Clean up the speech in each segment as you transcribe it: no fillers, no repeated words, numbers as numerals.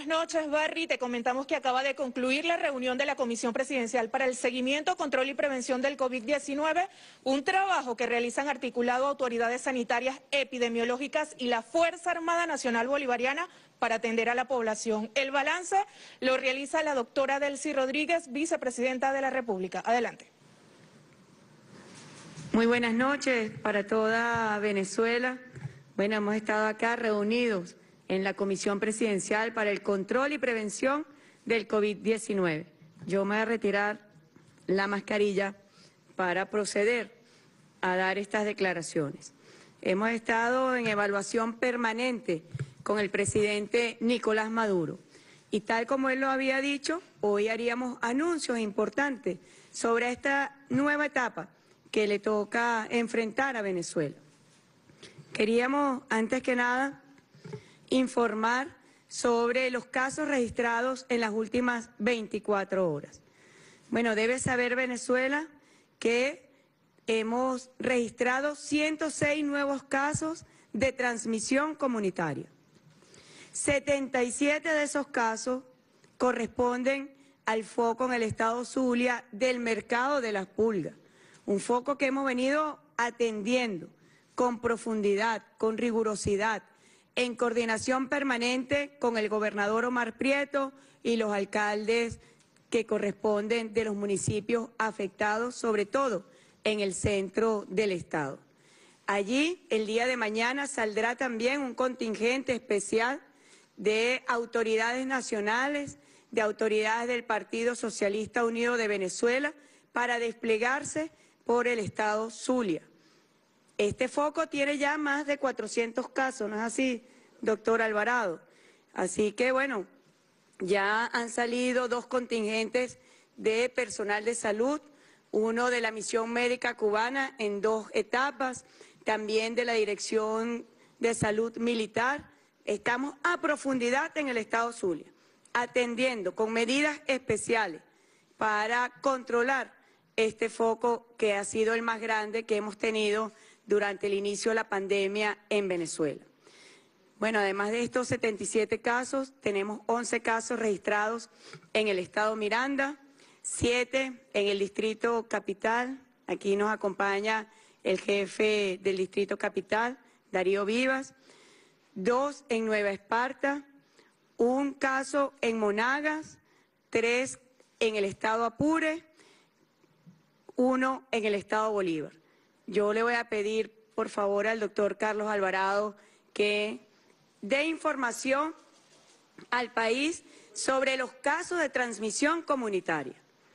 noches, Barry. Te comentamos que acaba de concluir la reunión de la Comisión Presidencial para el Seguimiento, Control y Prevención del COVID-19, un trabajo que realizan articulado autoridades sanitarias, epidemiológicas y la Fuerza Armada Nacional Bolivariana para atender a la población. El balance lo realiza la doctora Delcy Rodríguez, vicepresidenta de la República. Adelante. Muy buenas noches para toda Venezuela. Bueno, hemos estado acá reunidos en la Comisión Presidencial para el Control y Prevención del COVID-19. Yo me voy a retirar la mascarilla para proceder a dar estas declaraciones. Hemos estado en evaluación permanente con el presidente Nicolás Maduro y tal como él lo había dicho, hoy haríamos anuncios importantes sobre esta nueva etapa que le toca enfrentar a Venezuela. Queríamos, antes que nada, informar sobre los casos registrados en las últimas 24 horas. Bueno, debe saber Venezuela que hemos registrado 106 nuevos casos de transmisión comunitaria. 77 de esos casos corresponden al foco en el estado Zulia del mercado de las pulgas, un foco que hemos venido atendiendo con profundidad, con rigurosidad, en coordinación permanente con el gobernador Omar Prieto y los alcaldes que corresponden de los municipios afectados, sobre todo en el centro del estado. Allí, el día de mañana, saldrá también un contingente especial de autoridades nacionales, de autoridades del Partido Socialista Unido de Venezuela, para desplegarse por el estado Zulia. Este foco tiene ya más de 400 casos, ¿no es así, doctor Alvarado? Así que, bueno, ya han salido 2 contingentes de personal de salud, uno de la Misión Médica Cubana en 2 etapas, también de la Dirección de Salud Militar. Estamos a profundidad en el estado Zulia, atendiendo con medidas especiales para controlar este foco que ha sido el más grande que hemos tenido durante el inicio de la pandemia en Venezuela. Bueno, además de estos 77 casos, tenemos 11 casos registrados en el estado Miranda, 7 en el distrito capital. Aquí nos acompaña el jefe del distrito capital, Darío Vivas, 2 en Nueva Esparta, 1 caso en Monagas, 3 en el estado Apure, 1 en el estado Bolívar. Yo le voy a pedir, por favor, al doctor Carlos Alvarado que dé información al país sobre los casos de transmisión comunitaria.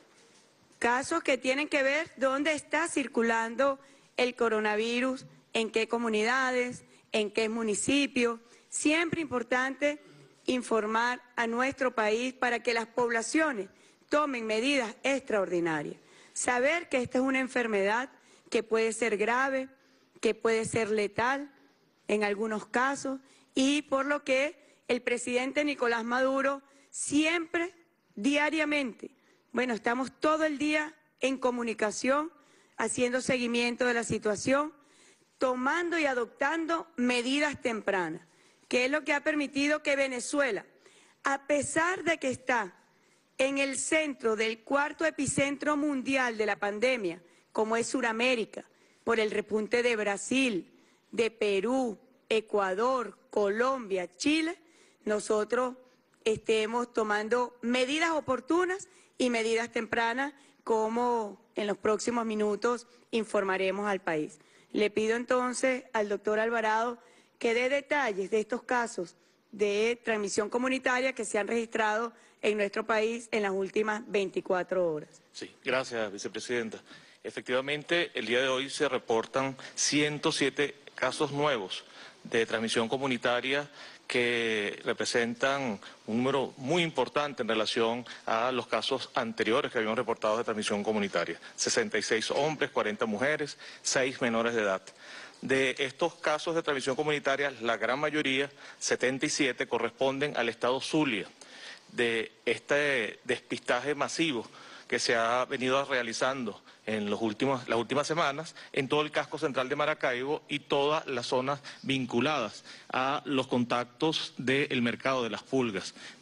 Casos que tienen que ver dónde está circulando el coronavirus, en qué comunidades, en qué municipios. Siempre importante informar a nuestro país para que las poblaciones tomen medidas extraordinarias. Saber que esta es una enfermedad que puede ser grave, que puede ser letal en algunos casos, y por lo que el presidente Nicolás Maduro siempre, diariamente, bueno, estamos todo el día en comunicación, haciendo seguimiento de la situación, tomando y adoptando medidas tempranas, que es lo que ha permitido que Venezuela, a pesar de que está en el centro del 4.º epicentro mundial de la pandemia, como es Suramérica, por el repunte de Brasil, de Perú, Ecuador, Colombia, Chile, nosotros estemos tomando medidas oportunas y medidas tempranas, como en los próximos minutos informaremos al país. Le pido entonces al doctor Alvarado que dé detalles de estos casos de transmisión comunitaria que se han registrado en nuestro país en las últimas 24 horas. Sí, gracias, vicepresidenta. Efectivamente, el día de hoy se reportan 107 casos nuevos de transmisión comunitaria que representan un número muy importante en relación a los casos anteriores que habíamos reportado de transmisión comunitaria. 66 hombres, 40 mujeres, 6 menores de edad. De estos casos de transmisión comunitaria, la gran mayoría, 77, corresponden al estado Zulia. De este despistaje masivo que se ha venido realizando en las últimas semanas en todo el casco central de Maracaibo y todas las zonas vinculadas a los contactos del mercado de las pulgas.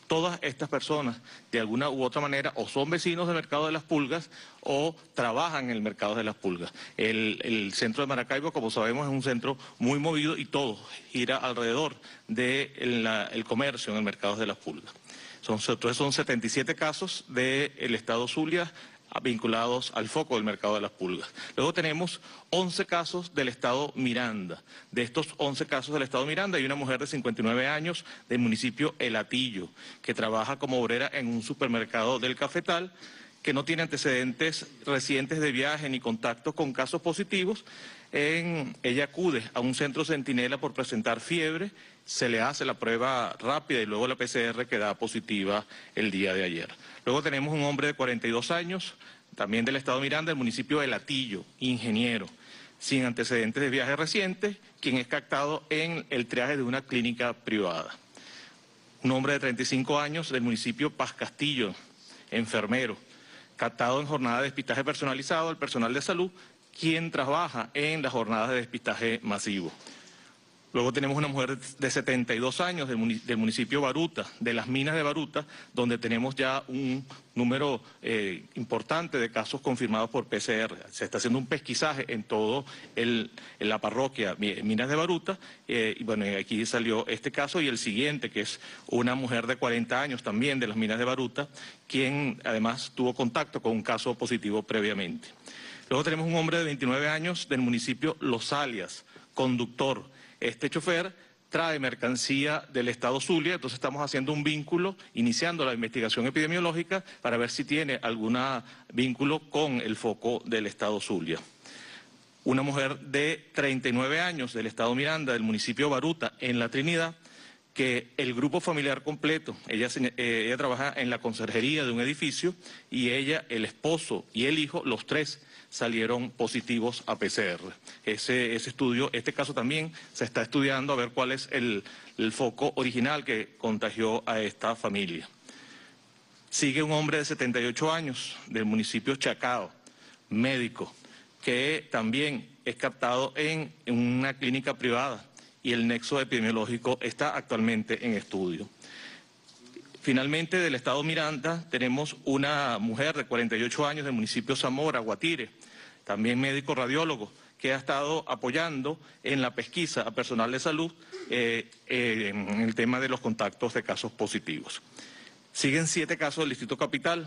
Todas estas personas, de alguna u otra manera, o son vecinos del mercado de las pulgas o trabajan en el mercado de las pulgas. El centro de Maracaibo, como sabemos, es un centro muy movido y todo gira alrededor del comercio en el mercado de las pulgas. Entonces son 77 casos del estado Zulia vinculados al foco del mercado de las pulgas. Luego tenemos 11 casos del estado Miranda. De estos 11 casos del estado Miranda hay una mujer de 59 años del municipio El Hatillo, que trabaja como obrera en un supermercado del Cafetal, que no tiene antecedentes recientes de viaje ni contactos con casos positivos. Ella acude a un centro centinela por presentar fiebre, se le hace la prueba rápida y luego la PCR que da positiva el día de ayer. Luego tenemos un hombre de 42 años, también del estado Miranda, del municipio de El Hatillo, ingeniero, sin antecedentes de viaje recientes, quien es captado en el triaje de una clínica privada. Un hombre de 35 años del municipio Paz Castillo, enfermero, captado en jornada de despistaje personalizado al personal de salud, quien trabaja en las jornadas de despistaje masivo. Luego tenemos una mujer de 72 años del municipio Baruta, de las minas de Baruta, donde tenemos ya un número importante de casos confirmados por PCR. Se está haciendo un pesquisaje en todo la parroquia Minas de Baruta, y bueno, aquí salió este caso y el siguiente, que es una mujer de 40 años también de las minas de Baruta, quien además tuvo contacto con un caso positivo previamente. Luego tenemos un hombre de 29 años del municipio Los Alias, conductor. Este chofer trae mercancía del estado Zulia, entonces estamos haciendo un vínculo, iniciando la investigación epidemiológica para ver si tiene algún vínculo con el foco del estado Zulia. Una mujer de 39 años del estado Miranda, del municipio Baruta, en La Trinidad, que el grupo familiar completo, ella trabaja en la conserjería de un edificio y ella, el esposo y el hijo, los tres salieron positivos a PCR. Ese estudio, este caso también se está estudiando a ver cuál es el foco original que contagió a esta familia. Sigue un hombre de 78 años del municipio Chacao, médico, que también es captado en una clínica privada y el nexo epidemiológico está actualmente en estudio. Finalmente, del estado Miranda, tenemos una mujer de 48 años del municipio Zamora, Guatire, también médico radiólogo, que ha estado apoyando en la pesquisa a personal de salud en el tema de los contactos de casos positivos. Siguen 7 casos del Distrito Capital.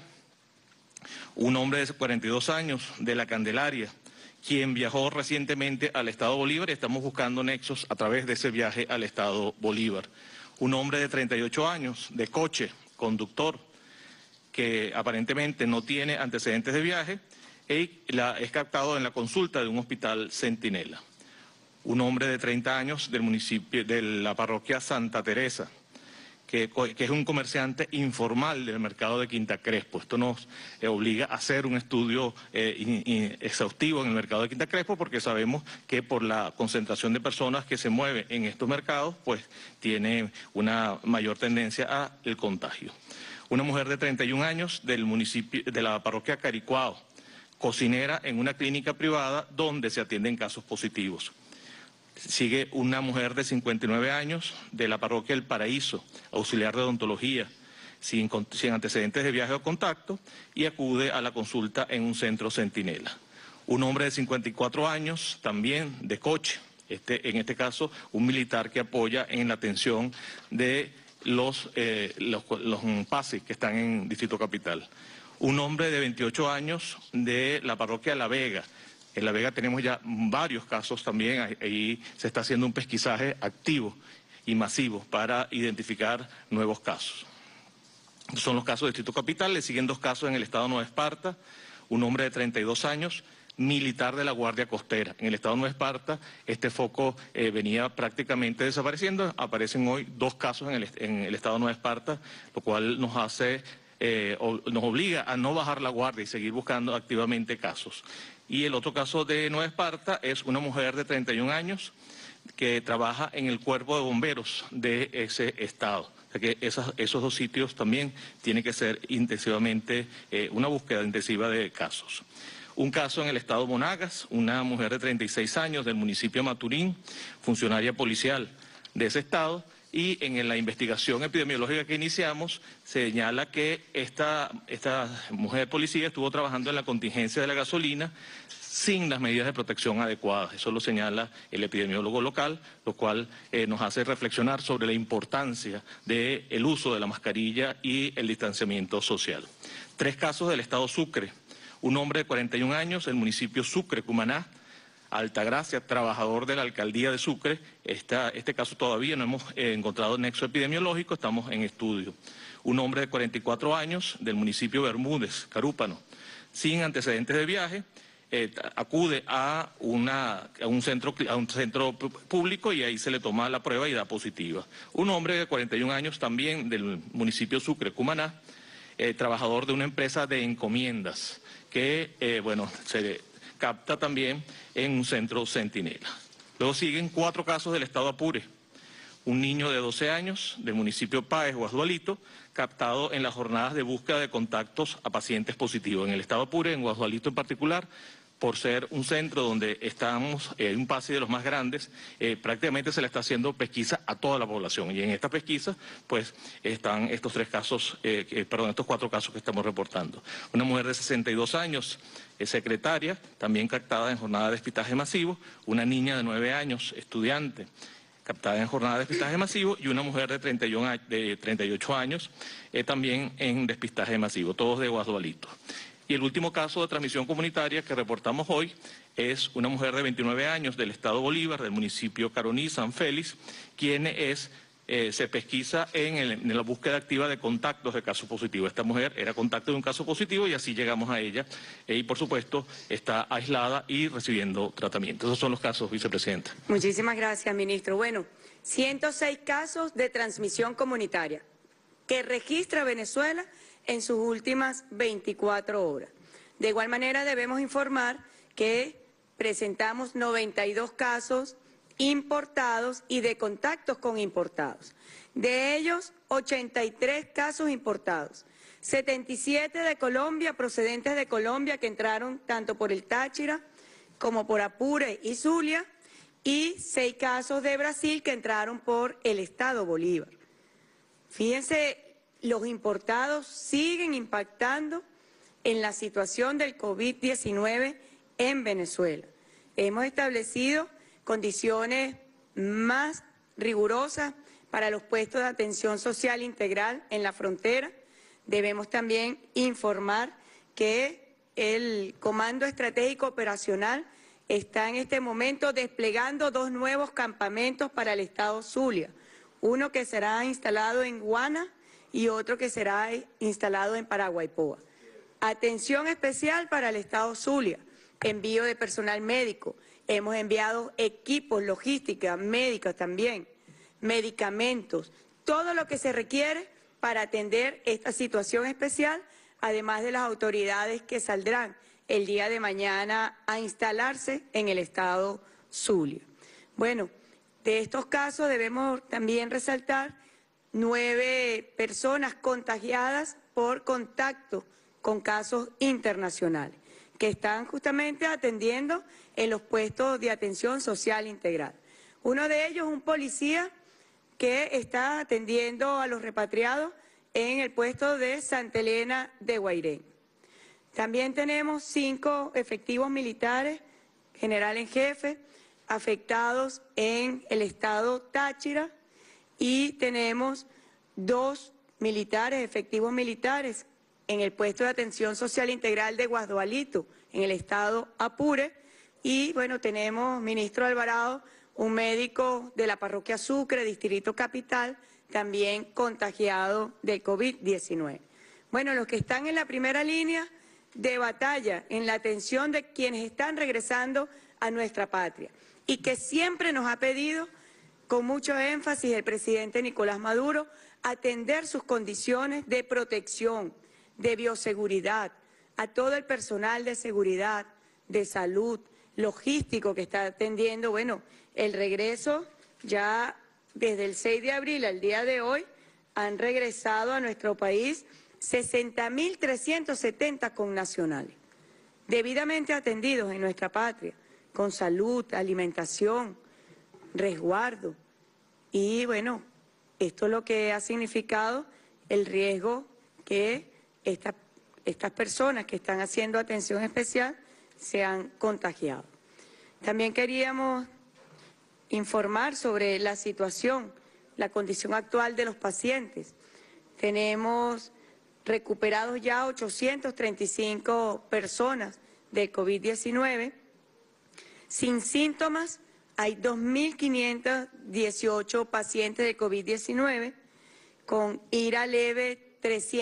Un hombre de 42 años de La Candelaria, quien viajó recientemente al estado Bolívar y estamos buscando nexos a través de ese viaje al estado Bolívar. Un hombre de 38 años, de Coche, conductor, que aparentemente no tiene antecedentes de viaje y es captado en la consulta de un hospital centinela. Un hombre de 30 años del municipio de la parroquia Santa Teresa, que es un comerciante informal del mercado de Quinta Crespo. Esto nos obliga a hacer un estudio exhaustivo en el mercado de Quinta Crespo porque sabemos que por la concentración de personas que se mueven en estos mercados, pues tiene una mayor tendencia al contagio. Una mujer de 31 años del municipio de la parroquia Caricuao, cocinera en una clínica privada donde se atienden casos positivos. Sigue una mujer de 59 años de la parroquia El Paraíso, auxiliar de odontología, sin antecedentes de viaje o contacto, y acude a la consulta en un centro centinela. Un hombre de 54 años, también de Coche, en este caso un militar que apoya en la atención de los pases que están en Distrito Capital. Un hombre de 28 años de la parroquia La Vega. En La Vega tenemos ya varios casos también, ahí se está haciendo un pesquisaje activo y masivo para identificar nuevos casos. Estos son los casos del Distrito Capital, le siguen 2 casos en el estado Nueva Esparta, un hombre de 32 años, militar de la Guardia Costera. En el estado Nueva Esparta este foco venía prácticamente desapareciendo, aparecen hoy 2 casos en el estado Nueva Esparta, lo cual nos obliga a no bajar la guardia y seguir buscando activamente casos. Y el otro caso de Nueva Esparta es una mujer de 31 años que trabaja en el cuerpo de bomberos de ese estado. O sea que esos 2 sitios también tiene que ser intensivamente una búsqueda intensiva de casos. Un caso en el estado Monagas, una mujer de 36 años del municipio de Maturín, funcionaria policial de ese estado, y en la investigación epidemiológica que iniciamos señala que esta mujer policía estuvo trabajando en la contingencia de la gasolina sin las medidas de protección adecuadas. Eso lo señala el epidemiólogo local, lo cual nos hace reflexionar sobre la importancia del uso de la mascarilla y el distanciamiento social. 3 casos del estado Sucre. Un hombre de 41 años, del municipio Sucre, Cumaná, Altagracia, trabajador de la alcaldía de Sucre. Este caso todavía no hemos encontrado nexo epidemiológico, estamos en estudio. Un hombre de 44 años, del municipio Bermúdez, Carúpano, sin antecedentes de viaje, acude a un centro público y ahí se le toma la prueba y da positiva. Un hombre de 41 años también del municipio Sucre, Cumaná, trabajador de una empresa de encomiendas que, se capta también en un centro Centinela. Luego siguen 4 casos del estado Apure. Un niño de 12 años del municipio Páez, Guasdualito, captado en las jornadas de búsqueda de contactos a pacientes positivos. En el estado Apure, en Guasdualito en particular, por ser un centro donde estamos, un pase de los más grandes, prácticamente se le está haciendo pesquisa a toda la población. Y en esta pesquisa, pues, están estos 4 casos que estamos reportando. Una mujer de 62 años, secretaria, también captada en jornada de despistaje masivo. Una niña de 9 años, estudiante, captada en jornada de despistaje masivo, y una mujer de 38 años, también en despistaje masivo, todos de Guasdualito. Y el último caso de transmisión comunitaria que reportamos hoy es una mujer de 29 años del estado Bolívar, del municipio Caroní, San Félix, quien se pesquisa en la búsqueda activa de contactos de casos positivos. Esta mujer era contacto de un caso positivo y así llegamos a ella. Y por supuesto está aislada y recibiendo tratamiento. Esos son los casos, vicepresidenta. Muchísimas gracias, ministro. Bueno, 106 casos de transmisión comunitaria que registra Venezuela en sus últimas 24 horas. De igual manera debemos informar que presentamos 92 casos importados y de contactos con importados. De ellos, 83 casos importados, 77 de Colombia, procedentes de Colombia, que entraron tanto por el Táchira como por Apure y Zulia, y 6 casos de Brasil que entraron por el estado Bolívar. Fíjense, los importados siguen impactando en la situación del COVID-19 en Venezuela. Hemos establecido condiciones más rigurosas para los puestos de atención social integral en la frontera. Debemos también informar que el Comando Estratégico Operacional está en este momento desplegando 2 nuevos campamentos para el estado Zulia. Uno que será instalado en Guana y otro que será instalado en Paraguaypoa. Atención especial para el estado Zulia, envío de personal médico. Hemos enviado equipos, logística, médicos también, medicamentos, todo lo que se requiere para atender esta situación especial, además de las autoridades que saldrán el día de mañana a instalarse en el estado Zulia. Bueno, de estos casos debemos también resaltar 9 personas contagiadas por contacto con casos internacionales, que están justamente atendiendo en los puestos de atención social integral. Uno de ellos, un policía que está atendiendo a los repatriados en el puesto de Santa Elena de Guairén. También tenemos 5 efectivos militares, general en jefe, afectados en el estado Táchira, y tenemos 2 militares, efectivos militares, en el puesto de atención social integral de Guasdualito, en el estado Apure. Y bueno, tenemos, ministro Alvarado, un médico de la parroquia Sucre, Distrito Capital, también contagiado de COVID-19. Bueno, los que están en la primera línea de batalla, en la atención de quienes están regresando a nuestra patria, y que siempre nos ha pedido con mucho énfasis el presidente Nicolás Maduro, atender sus condiciones de protección, de bioseguridad, a todo el personal de seguridad, de salud, logístico que está atendiendo. Bueno, el regreso ya desde el 6 de abril al día de hoy han regresado a nuestro país 60.370 connacionales, debidamente atendidos en nuestra patria, con salud, alimentación, resguardo. Y bueno, Esto es lo que ha significado el riesgo que estas personas que están haciendo atención especial se han contagiado. También queríamos informar sobre la situación, la condición actual de los pacientes. Tenemos recuperados ya 835 personas de COVID-19. Sin síntomas hay 2.518 pacientes de COVID-19, con IRA leve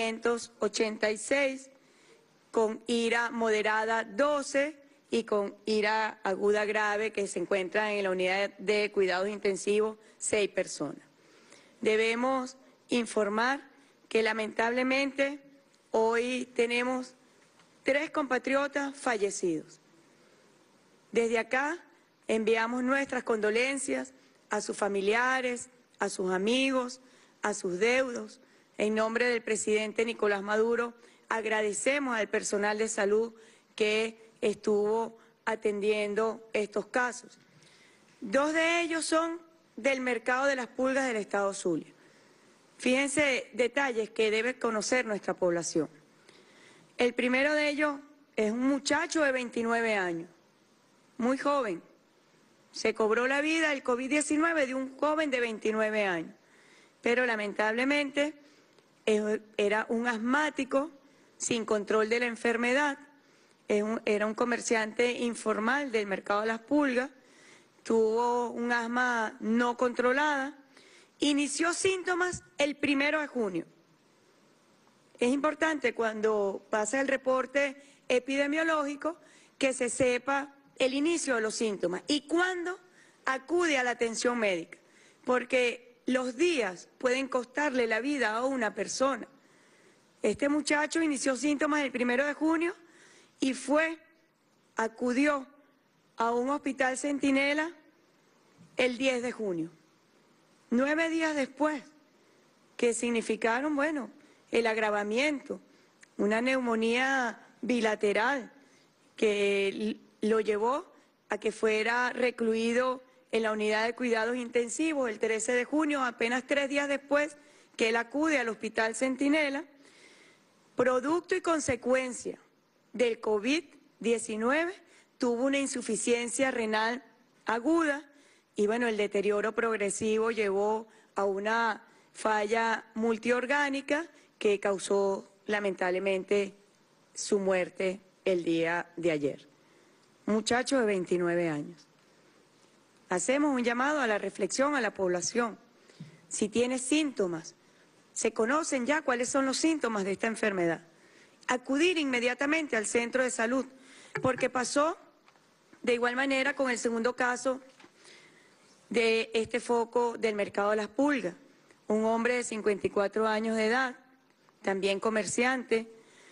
386, con IRA moderada 12 y con IRA aguda grave que se encuentran en la unidad de cuidados intensivos 6 personas. Debemos informar que lamentablemente hoy tenemos 3 compatriotas fallecidos. Desde acá enviamos nuestras condolencias a sus familiares, a sus amigos, a sus deudos. En nombre del presidente Nicolás Maduro, agradecemos al personal de salud que estuvo atendiendo estos casos. 2 de ellos son del mercado de las pulgas del estado Zulia. Fíjense detalles que debe conocer nuestra población. El primero de ellos es un muchacho de 29 años, muy joven. Se cobró la vida el COVID-19 de un joven de 29 años, pero lamentablemente era un asmático sin control de la enfermedad, era un comerciante informal del mercado de las pulgas, tuvo un asma no controlada, inició síntomas el 1 de junio. Es importante cuando pasa el reporte epidemiológico que se sepa el inicio de los síntomas y cuándo acude a la atención médica, porque los días pueden costarle la vida a una persona. Este muchacho inició síntomas el 1 de junio y acudió a un hospital Centinela el 10 de junio. 9 días después, que significaron, bueno, el agravamiento, una neumonía bilateral que lo llevó a que fuera recluido en la unidad de cuidados intensivos el 13 de junio, apenas 3 días después que él acude al hospital Centinela, producto y consecuencia del COVID-19, tuvo una insuficiencia renal aguda y bueno, el deterioro progresivo llevó a una falla multiorgánica que causó lamentablemente su muerte el día de ayer. Muchacho de 29 años. Hacemos un llamado a la reflexión a la población. Si tiene síntomas, se conocen ya cuáles son los síntomas de esta enfermedad. Acudir inmediatamente al centro de salud, porque pasó de igual manera con el segundo caso de este foco del mercado de las pulgas. Un hombre de 54 años de edad, también comerciante,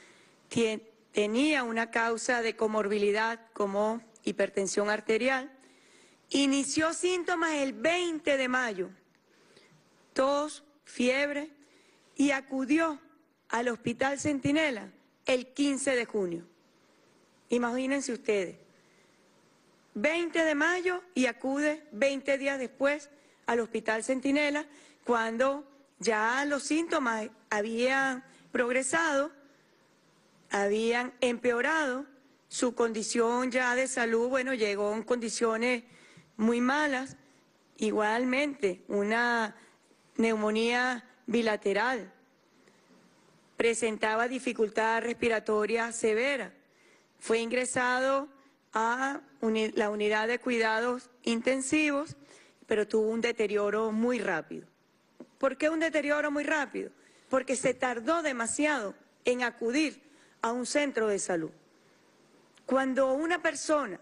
tenía una causa de comorbilidad como hipertensión arterial, inició síntomas el 20 de mayo, tos, fiebre, y acudió al Hospital Centinela el 15 de junio. Imagínense ustedes, 20 de mayo y acude 20 días después al Hospital Centinela, cuando ya los síntomas habían progresado, habían empeorado, su condición ya de salud, bueno, llegó en condiciones muy malas, igualmente una neumonía bilateral, presentaba dificultad respiratoria severa, fue ingresado a la unidad de cuidados intensivos, pero tuvo un deterioro muy rápido. ¿Por qué un deterioro muy rápido? Porque se tardó demasiado en acudir a un centro de salud. Cuando una persona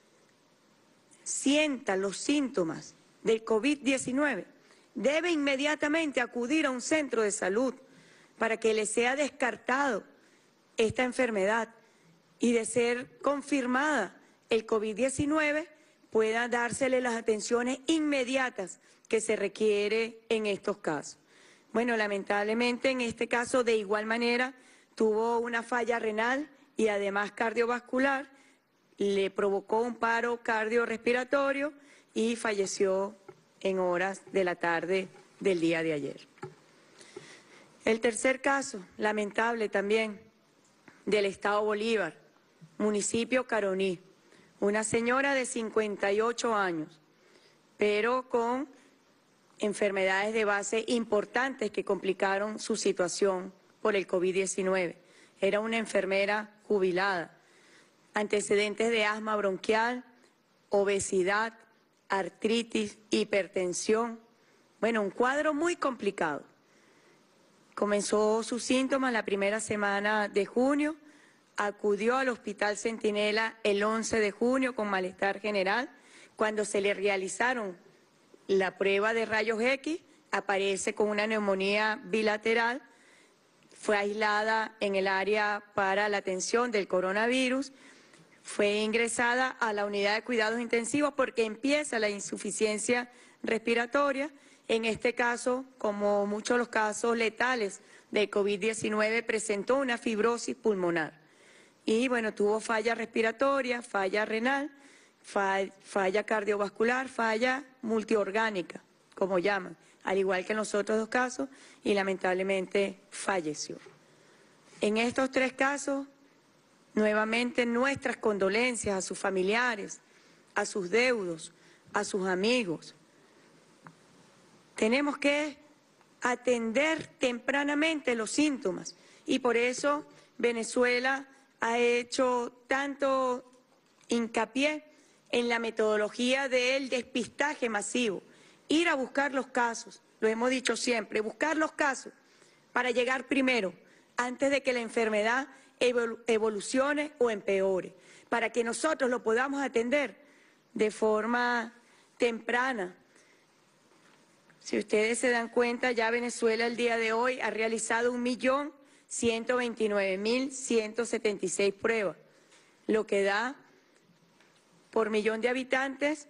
sienta los síntomas del COVID-19, debe inmediatamente acudir a un centro de salud para que le sea descartado esta enfermedad y de ser confirmada el COVID-19 pueda dársele las atenciones inmediatas que se requiere en estos casos. Bueno, lamentablemente en este caso de igual manera tuvo una falla renal y además cardiovascular, le provocó un paro cardiorrespiratorio y falleció en horas de la tarde del día de ayer. El tercer caso, lamentable también, del estado Bolívar, municipio Caroní, una señora de 58 años, pero con enfermedades de base importantes que complicaron su situación por el COVID-19. Era una enfermera jubilada, antecedentes de asma bronquial, obesidad, artritis, hipertensión. Bueno, un cuadro muy complicado. Comenzó sus síntomas la primera semana de junio, acudió al Hospital Centinela el 11 de junio con malestar general. Cuando se le realizaron la prueba de rayos X, aparece con una neumonía bilateral, fue aislada en el área para la atención del coronavirus, fue ingresada a la unidad de cuidados intensivos porque empieza la insuficiencia respiratoria. En este caso, como muchos de los casos letales de COVID-19, presentó una fibrosis pulmonar. Y bueno, tuvo falla respiratoria, falla renal, falla cardiovascular, falla multiorgánica, como llaman, al igual que en los otros dos casos, y lamentablemente falleció. En estos tres casos, nuevamente nuestras condolencias a sus familiares, a sus deudos, a sus amigos. Tenemos que atender tempranamente los síntomas y por eso Venezuela ha hecho tanto hincapié en la metodología del despistaje masivo, ir a buscar los casos, lo hemos dicho siempre, buscar los casos para llegar primero, antes de que la enfermedad evolucione o empeore, para que nosotros lo podamos atender de forma temprana. Si ustedes se dan cuenta, ya Venezuela el día de hoy ha realizado 1.129.176 pruebas, lo que da por millón de habitantes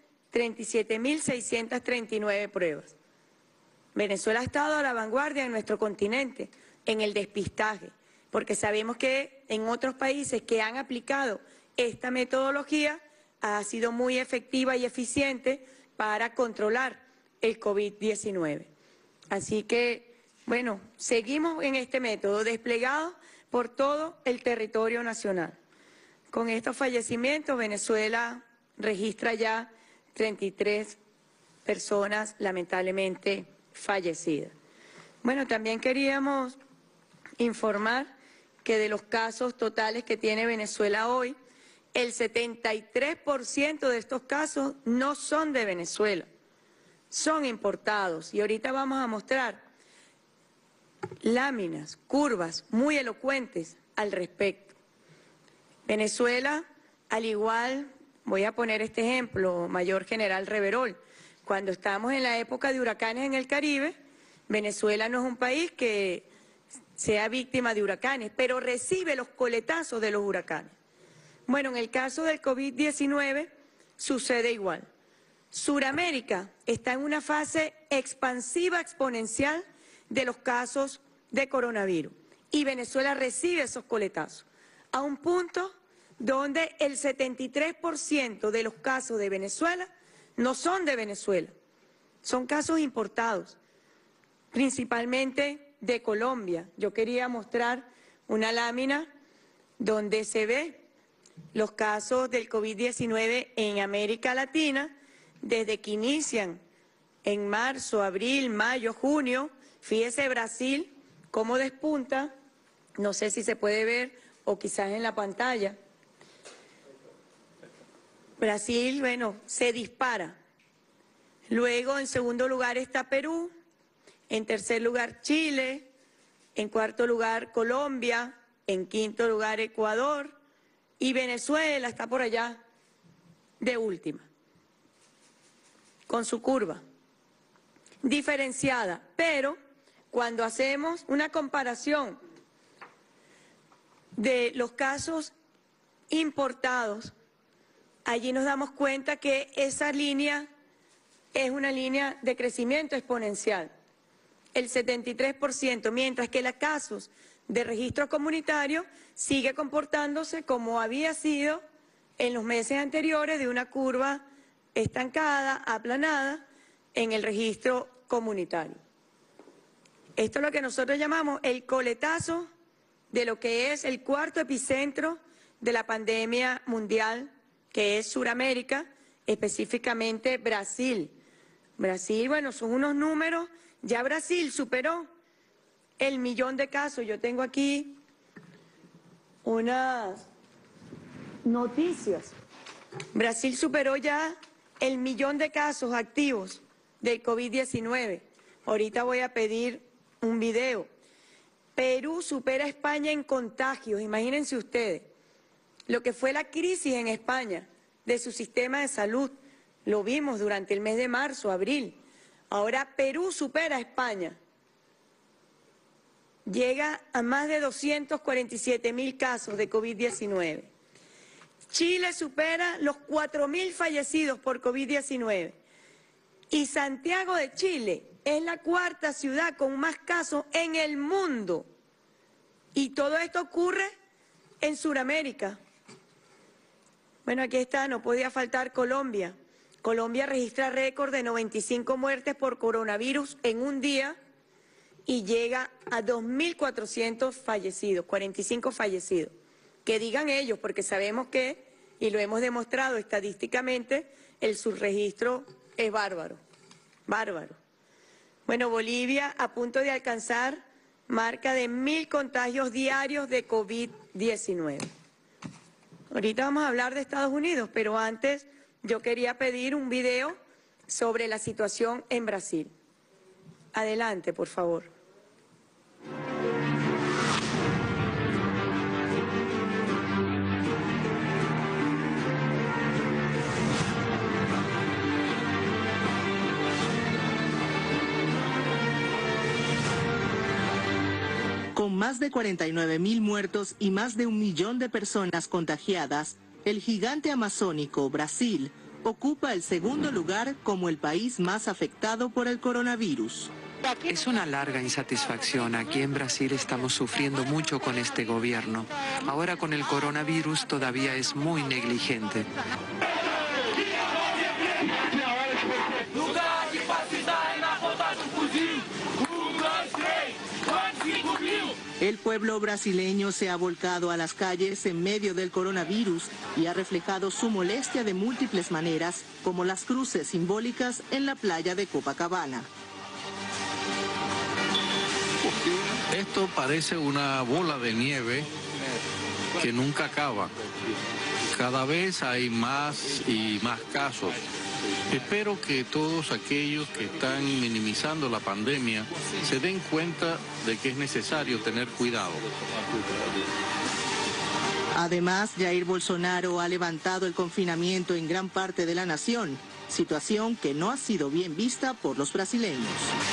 37.639 pruebas. Venezuela ha estado a la vanguardia en nuestro continente en el despistaje, porque sabemos que en otros países que han aplicado esta metodología ha sido muy efectiva y eficiente para controlar el COVID-19. Así que, bueno, seguimos en este método desplegado por todo el territorio nacional. Con estos fallecimientos, Venezuela registra ya 33 personas lamentablemente fallecidas. Bueno, también queríamos informar que de los casos totales que tiene Venezuela hoy, el 73% de estos casos no son de Venezuela, son importados. Y ahorita vamos a mostrar láminas, curvas muy elocuentes al respecto. Venezuela, al igual, voy a poner este ejemplo, Mayor General Reverol, cuando estamos en la época de huracanes en el Caribe, Venezuela no es un país que sea víctima de huracanes, pero recibe los coletazos de los huracanes. Bueno, en el caso del COVID-19 sucede igual. Suramérica está en una fase expansiva exponencial de los casos de coronavirus y Venezuela recibe esos coletazos a un punto donde el 73% de los casos de Venezuela no son de Venezuela, son casos importados, principalmente de Colombia. Yo quería mostrar una lámina donde se ve los casos del COVID-19 en América Latina desde que inician en marzo, abril, mayo, junio. Fíjese Brasil cómo despunta, no sé si se puede ver o quizás en la pantalla. Brasil, bueno, se dispara. Luego, en segundo lugar está Perú, en tercer lugar Chile, en cuarto lugar Colombia, en quinto lugar Ecuador y Venezuela está por allá de última, con su curva diferenciada. Pero cuando hacemos una comparación de los casos importados, allí nos damos cuenta que esa línea es una línea de crecimiento exponencial, el 73%, mientras que los casos de registro comunitario sigue comportándose como había sido en los meses anteriores, de una curva estancada, aplanada en el registro comunitario. Esto es lo que nosotros llamamos el coletazo de lo que es el cuarto epicentro de la pandemia mundial, que es Suramérica, específicamente Brasil. Brasil, bueno, son unos números, ya Brasil superó el 1.000.000 de casos. Yo tengo aquí unas noticias. Brasil superó ya el 1.000.000 de casos activos del COVID-19. Ahorita voy a pedir un video. Perú supera a España en contagios, imagínense ustedes. Lo que fue la crisis en España de su sistema de salud, lo vimos durante el mes de marzo, abril. Ahora Perú supera a España. Llega a más de 247.000 casos de COVID-19. Chile supera los 4.000 fallecidos por COVID-19. Y Santiago de Chile es la cuarta ciudad con más casos en el mundo. Y todo esto ocurre en Sudamérica. Bueno, aquí está, no podía faltar Colombia. Colombia registra récord de 95 muertes por coronavirus en un día y llega a 2.400 fallecidos, 45 fallecidos. Que digan ellos, porque sabemos que, y lo hemos demostrado estadísticamente, el subregistro es bárbaro, bárbaro. Bueno, Bolivia a punto de alcanzar marca de 1.000 contagios diarios de COVID-19. Ahorita vamos a hablar de Estados Unidos, pero antes yo quería pedir un video sobre la situación en Brasil. Adelante, por favor. Con más de 49.000 muertos y más de 1.000.000 de personas contagiadas, el gigante amazónico, Brasil, ocupa el segundo lugar como el país más afectado por el coronavirus. Es una larga insatisfacción. Aquí en Brasil estamos sufriendo mucho con este gobierno. Ahora con el coronavirus todavía es muy negligente. El pueblo brasileño se ha volcado a las calles en medio del coronavirus y ha reflejado su molestia de múltiples maneras, como las cruces simbólicas en la playa de Copacabana. Esto parece una bola de nieve que nunca acaba. Cada vez hay más y más casos. Espero que todos aquellos que están minimizando la pandemia se den cuenta de que es necesario tener cuidado. Además, Jair Bolsonaro ha levantado el confinamiento en gran parte de la nación, situación que no ha sido bien vista por los brasileños.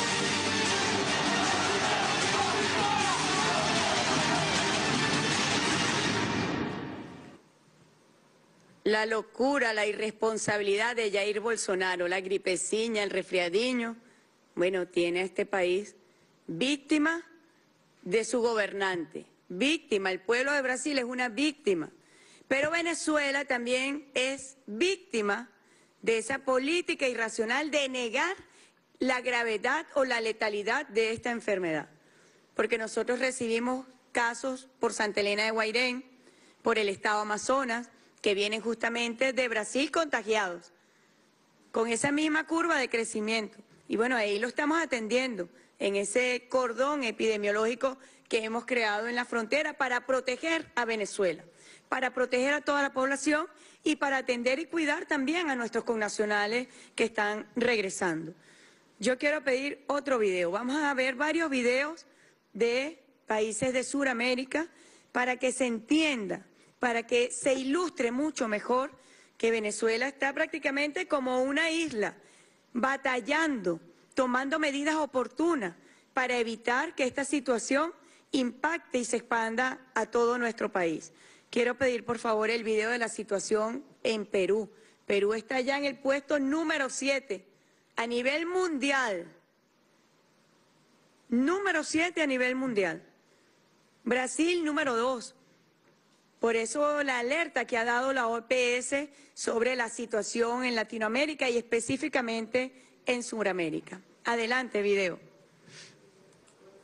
La locura, la irresponsabilidad de Jair Bolsonaro, la gripeciña, el resfriadiño, bueno, tiene a este país víctima de su gobernante, víctima, el pueblo de Brasil es una víctima, pero Venezuela también es víctima de esa política irracional de negar la gravedad o la letalidad de esta enfermedad, porque nosotros recibimos casos por Santa Elena de Guairén, por el estado Amazonas, que vienen justamente de Brasil contagiados, con esa misma curva de crecimiento. Y bueno, ahí lo estamos atendiendo, en ese cordón epidemiológico que hemos creado en la frontera para proteger a Venezuela, para proteger a toda la población y para atender y cuidar también a nuestros connacionales que están regresando. Yo quiero pedir otro video. Vamos a ver varios videos de países de Sudamérica para que se entienda, para que se ilustre mucho mejor que Venezuela está prácticamente como una isla, batallando, tomando medidas oportunas para evitar que esta situación impacte y se expanda a todo nuestro país. Quiero pedir, por favor, el video de la situación en Perú. Perú está ya en el puesto número 7 a nivel mundial. Número 7 a nivel mundial. Brasil, número 2. Por eso la alerta que ha dado la OPS sobre la situación en Latinoamérica y específicamente en Sudamérica. Adelante, video.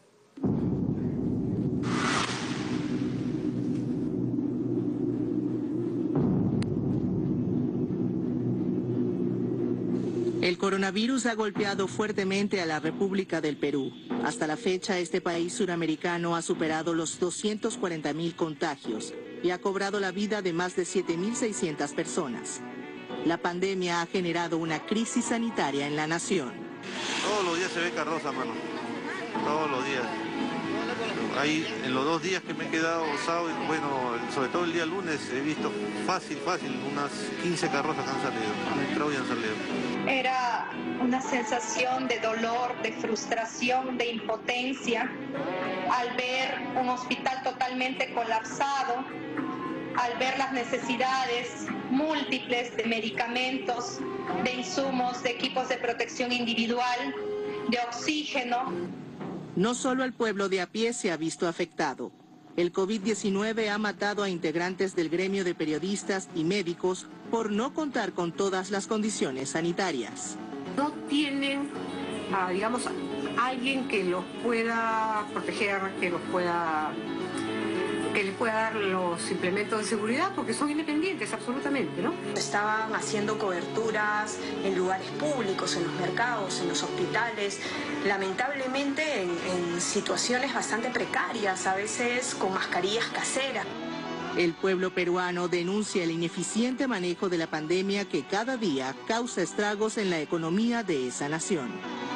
El coronavirus ha golpeado fuertemente a la República del Perú. Hasta la fecha, este país suramericano ha superado los 240.000 contagios y ha cobrado la vida de más de 7.600 personas. La pandemia ha generado una crisis sanitaria en la nación. Todos los días se ve carroza, mano. Todos los días. Ahí, en los 2 días que me he quedado sábado, bueno, sobre todo el día lunes, he visto fácil, unas 15 carrozas que han salido. Han entrado y han salido. Era una sensación de dolor, de frustración, de impotencia al ver un hospital totalmente colapsado, al ver las necesidades múltiples de medicamentos, de insumos, de equipos de protección individual, de oxígeno. No solo el pueblo de a pie se ha visto afectado. El COVID-19 ha matado a integrantes del gremio de periodistas y médicos por no contar con todas las condiciones sanitarias. No tienen, digamos, alguien que los pueda proteger, que les pueda dar los implementos de seguridad, porque son independientes absolutamente, ¿no? Estaban haciendo coberturas en lugares públicos, en los mercados, en los hospitales, lamentablemente en situaciones bastante precarias, a veces con mascarillas caseras. El pueblo peruano denuncia el ineficiente manejo de la pandemia que cada día causa estragos en la economía de esa nación.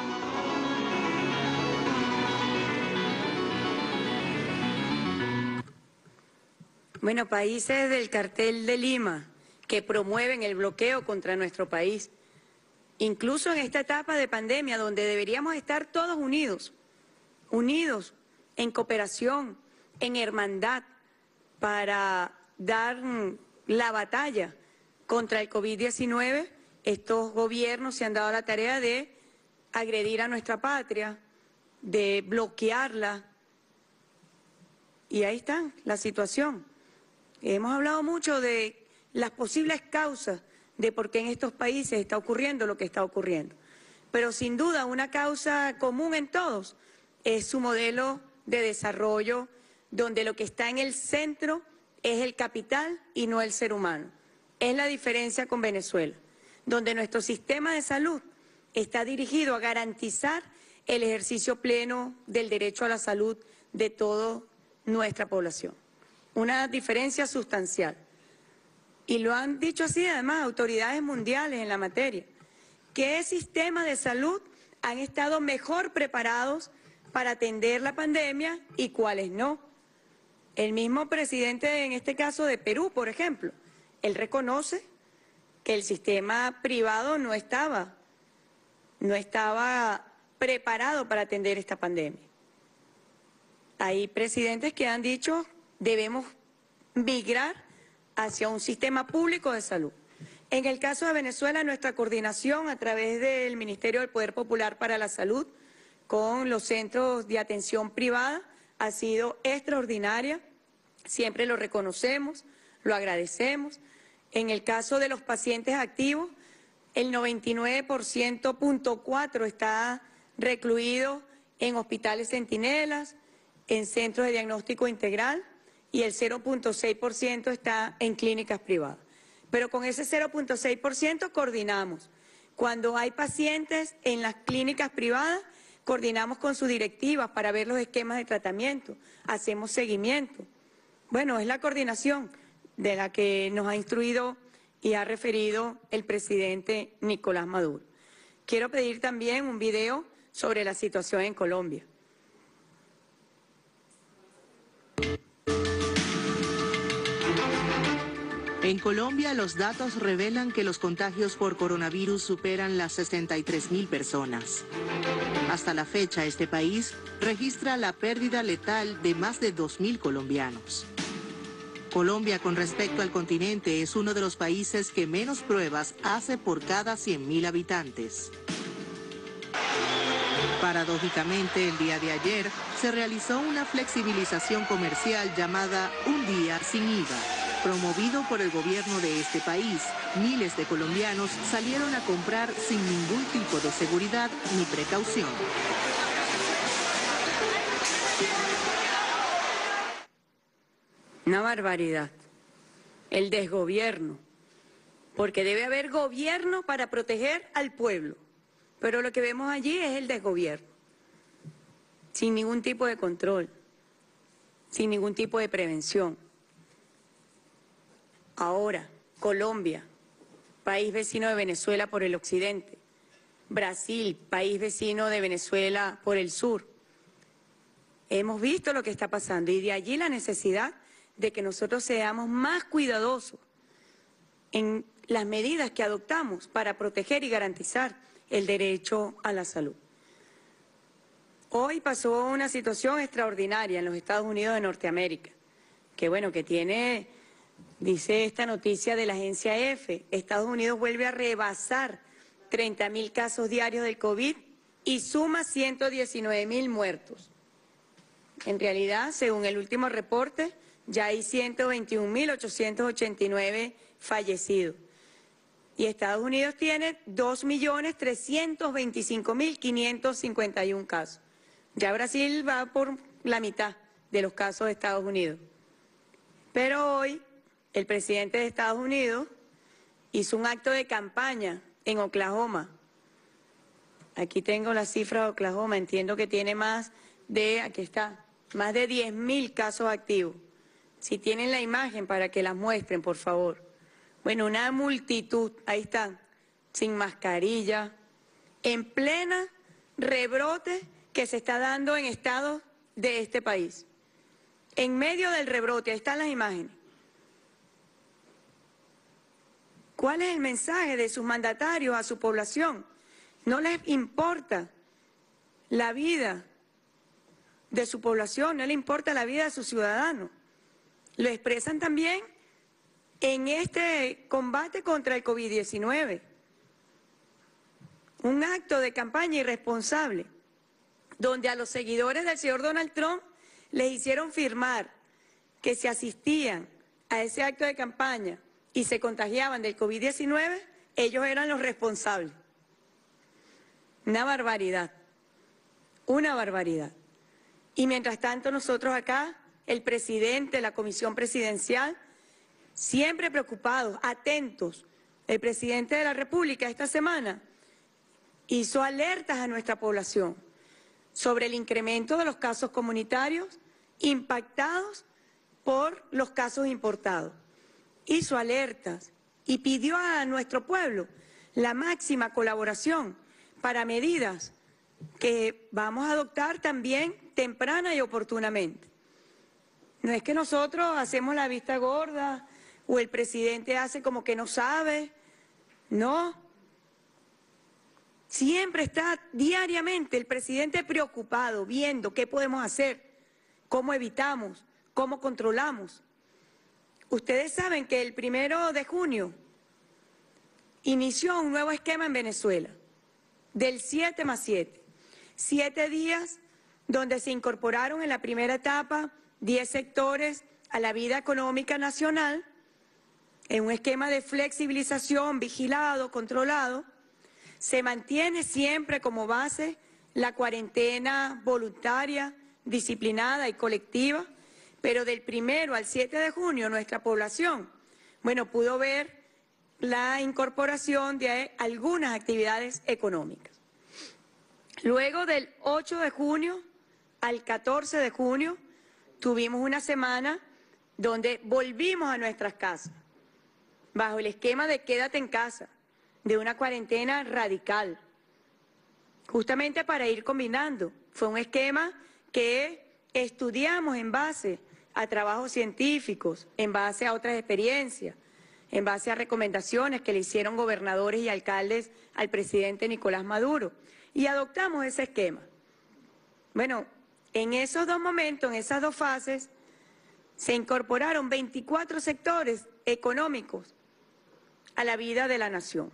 Bueno, países del Cartel de Lima que promueven el bloqueo contra nuestro país, incluso en esta etapa de pandemia donde deberíamos estar todos unidos en cooperación, en hermandad, para dar la batalla contra el COVID-19, estos gobiernos se han dado la tarea de agredir a nuestra patria, de bloquearla, y ahí está la situación. Hemos hablado mucho de las posibles causas de por qué en estos países está ocurriendo lo que está ocurriendo. Pero sin duda una causa común en todos es su modelo de desarrollo, donde lo que está en el centro es el capital y no el ser humano. Es la diferencia con Venezuela, donde nuestro sistema de salud está dirigido a garantizar el ejercicio pleno del derecho a la salud de toda nuestra población. Una diferencia sustancial. Y lo han dicho así además autoridades mundiales en la materia. ¿Qué sistemas de salud han estado mejor preparados para atender la pandemia y cuáles no? El mismo presidente, en este caso de Perú, por ejemplo, él reconoce que el sistema privado no estaba preparado para atender esta pandemia. Hay presidentes que han dicho debemos migrar hacia un sistema público de salud. En el caso de Venezuela, nuestra coordinación a través del Ministerio del Poder Popular para la Salud con los centros de atención privada ha sido extraordinaria. Siempre lo reconocemos, lo agradecemos. En el caso de los pacientes activos, el 99.4% está recluido en hospitales centinelas, en centros de diagnóstico integral, y el 0.6% está en clínicas privadas. Pero con ese 0.6% coordinamos. Cuando hay pacientes en las clínicas privadas, coordinamos con sus directivas para ver los esquemas de tratamiento, hacemos seguimiento. Bueno, es la coordinación de la que nos ha instruido y ha referido el presidente Nicolás Maduro. Quiero pedir también un video sobre la situación en Colombia. En Colombia, los datos revelan que los contagios por coronavirus superan las 63.000 personas. Hasta la fecha, este país registra la pérdida letal de más de 2.000 colombianos. Colombia, con respecto al continente, es uno de los países que menos pruebas hace por cada 100.000 habitantes. Paradójicamente, el día de ayer se realizó una flexibilización comercial llamada Un Día Sin IVA. Promovido por el gobierno de este país, miles de colombianos salieron a comprar sin ningún tipo de seguridad ni precaución. Una barbaridad. El desgobierno. Porque debe haber gobierno para proteger al pueblo, Pero lo que vemos allí es el desgobierno, sin ningún tipo de control, sin ningún tipo de prevención. Ahora, Colombia, país vecino de Venezuela por el occidente, Brasil, país vecino de Venezuela por el sur. Hemos visto lo que está pasando y de allí la necesidad de que nosotros seamos más cuidadosos en las medidas que adoptamos para proteger y garantizar el derecho a la salud. Hoy pasó una situación extraordinaria en los Estados Unidos de Norteamérica, que tiene, dice esta noticia de la agencia EFE, Estados Unidos vuelve a rebasar 30.000 casos diarios del COVID y suma 119.000 muertos. En realidad, según el último reporte, ya hay 121.889 fallecidos. Y Estados Unidos tiene 2.325.551 casos. Ya Brasil va por la mitad de los casos de Estados Unidos. Pero hoy el presidente de Estados Unidos hizo un acto de campaña en Oklahoma. Aquí tengo la cifra de Oklahoma, entiendo que tiene más de 10.000 casos activos. Si tienen la imagen para que la muestren, por favor. Bueno, una multitud, ahí están, sin mascarilla, en plena rebrote que se está dando en estados de este país. En medio del rebrote, ahí están las imágenes. ¿Cuál es el mensaje de sus mandatarios a su población? No les importa la vida de su población, no les importa la vida de sus ciudadanos. Lo expresan también en este combate contra el COVID-19. Un acto de campaña irresponsable, donde a los seguidores del señor Donald Trump les hicieron firmar que si asistían a ese acto de campaña y se contagiaban del COVID-19, ellos eran los responsables. Una barbaridad, una barbaridad. Y mientras tanto nosotros acá, el presidente, la comisión presidencial, siempre preocupados, atentos. El presidente de la República esta semana hizo alertas a nuestra población sobre el incremento de los casos comunitarios impactados por los casos importados. Hizo alertas y pidió a nuestro pueblo la máxima colaboración para medidas que vamos a adoptar también temprana y oportunamente. No es que nosotros hacemos la vista gorda o el presidente hace como que no sabe, no. Siempre está diariamente el presidente preocupado, viendo qué podemos hacer, cómo evitamos, cómo controlamos. Ustedes saben que el 1 de junio inició un nuevo esquema en Venezuela, del 7+7. 7 días donde se incorporaron en la primera etapa 10 sectores a la vida económica nacional, en un esquema de flexibilización, vigilado, controlado. Se mantiene siempre como base la cuarentena voluntaria, disciplinada y colectiva, pero del 1 al 7 de junio nuestra población, pudo ver la incorporación de algunas actividades económicas. Luego del 8 de junio al 14 de junio tuvimos una semana donde volvimos a nuestras casas, bajo el esquema de quédate en casa, de una cuarentena radical, justamente para ir combinando. Fue un esquema que estudiamos en base a trabajos científicos, en base a otras experiencias, en base a recomendaciones que le hicieron gobernadores y alcaldes al presidente Nicolás Maduro, y adoptamos ese esquema. Bueno, en esos dos momentos, en esas dos fases, se incorporaron 24 sectores económicos a la vida de la nación.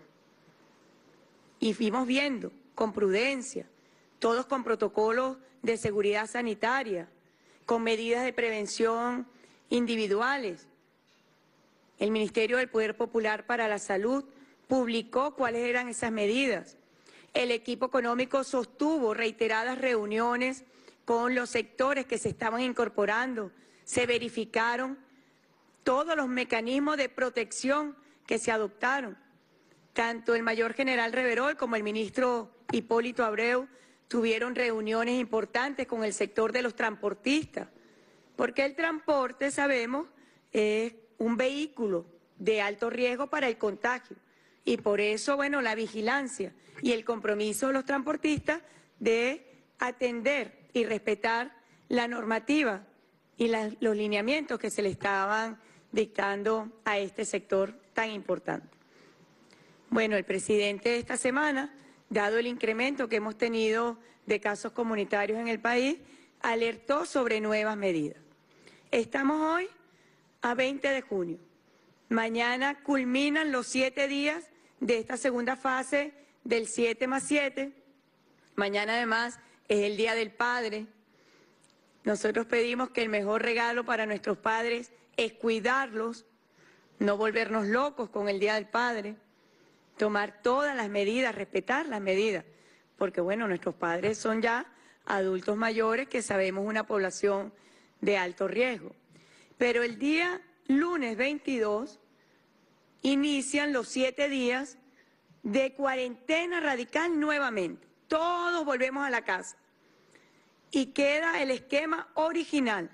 Y fuimos viendo con prudencia, todos con protocolos de seguridad sanitaria, con medidas de prevención individuales. El Ministerio del Poder Popular para la Salud publicó cuáles eran esas medidas. El equipo económico sostuvo reiteradas reuniones con los sectores que se estaban incorporando. Se verificaron todos los mecanismos de protección que se adoptaron. Tanto el mayor general Reverol como el ministro Hipólito Abreu tuvieron reuniones importantes con el sector de los transportistas, porque el transporte, sabemos, es un vehículo de alto riesgo para el contagio. Y por eso, bueno, la vigilancia y el compromiso de los transportistas de atender y respetar la normativa y los lineamientos que se le estaban dictando a este sector tan importante. Bueno, el presidente esta semana, dado el incremento que hemos tenido de casos comunitarios en el país, alertó sobre nuevas medidas. Estamos hoy a 20 de junio. Mañana culminan los 7 días de esta segunda fase del 7+7. Mañana además es el Día del Padre. Nosotros pedimos que el mejor regalo para nuestros padres es cuidarlos, no volvernos locos con el Día del Padre, tomar todas las medidas, respetar las medidas, porque bueno, nuestros padres son ya adultos mayores que sabemos una población de alto riesgo. Pero el día lunes 22 inician los 7 días de cuarentena radical nuevamente. Todos volvemos a la casa y queda el esquema original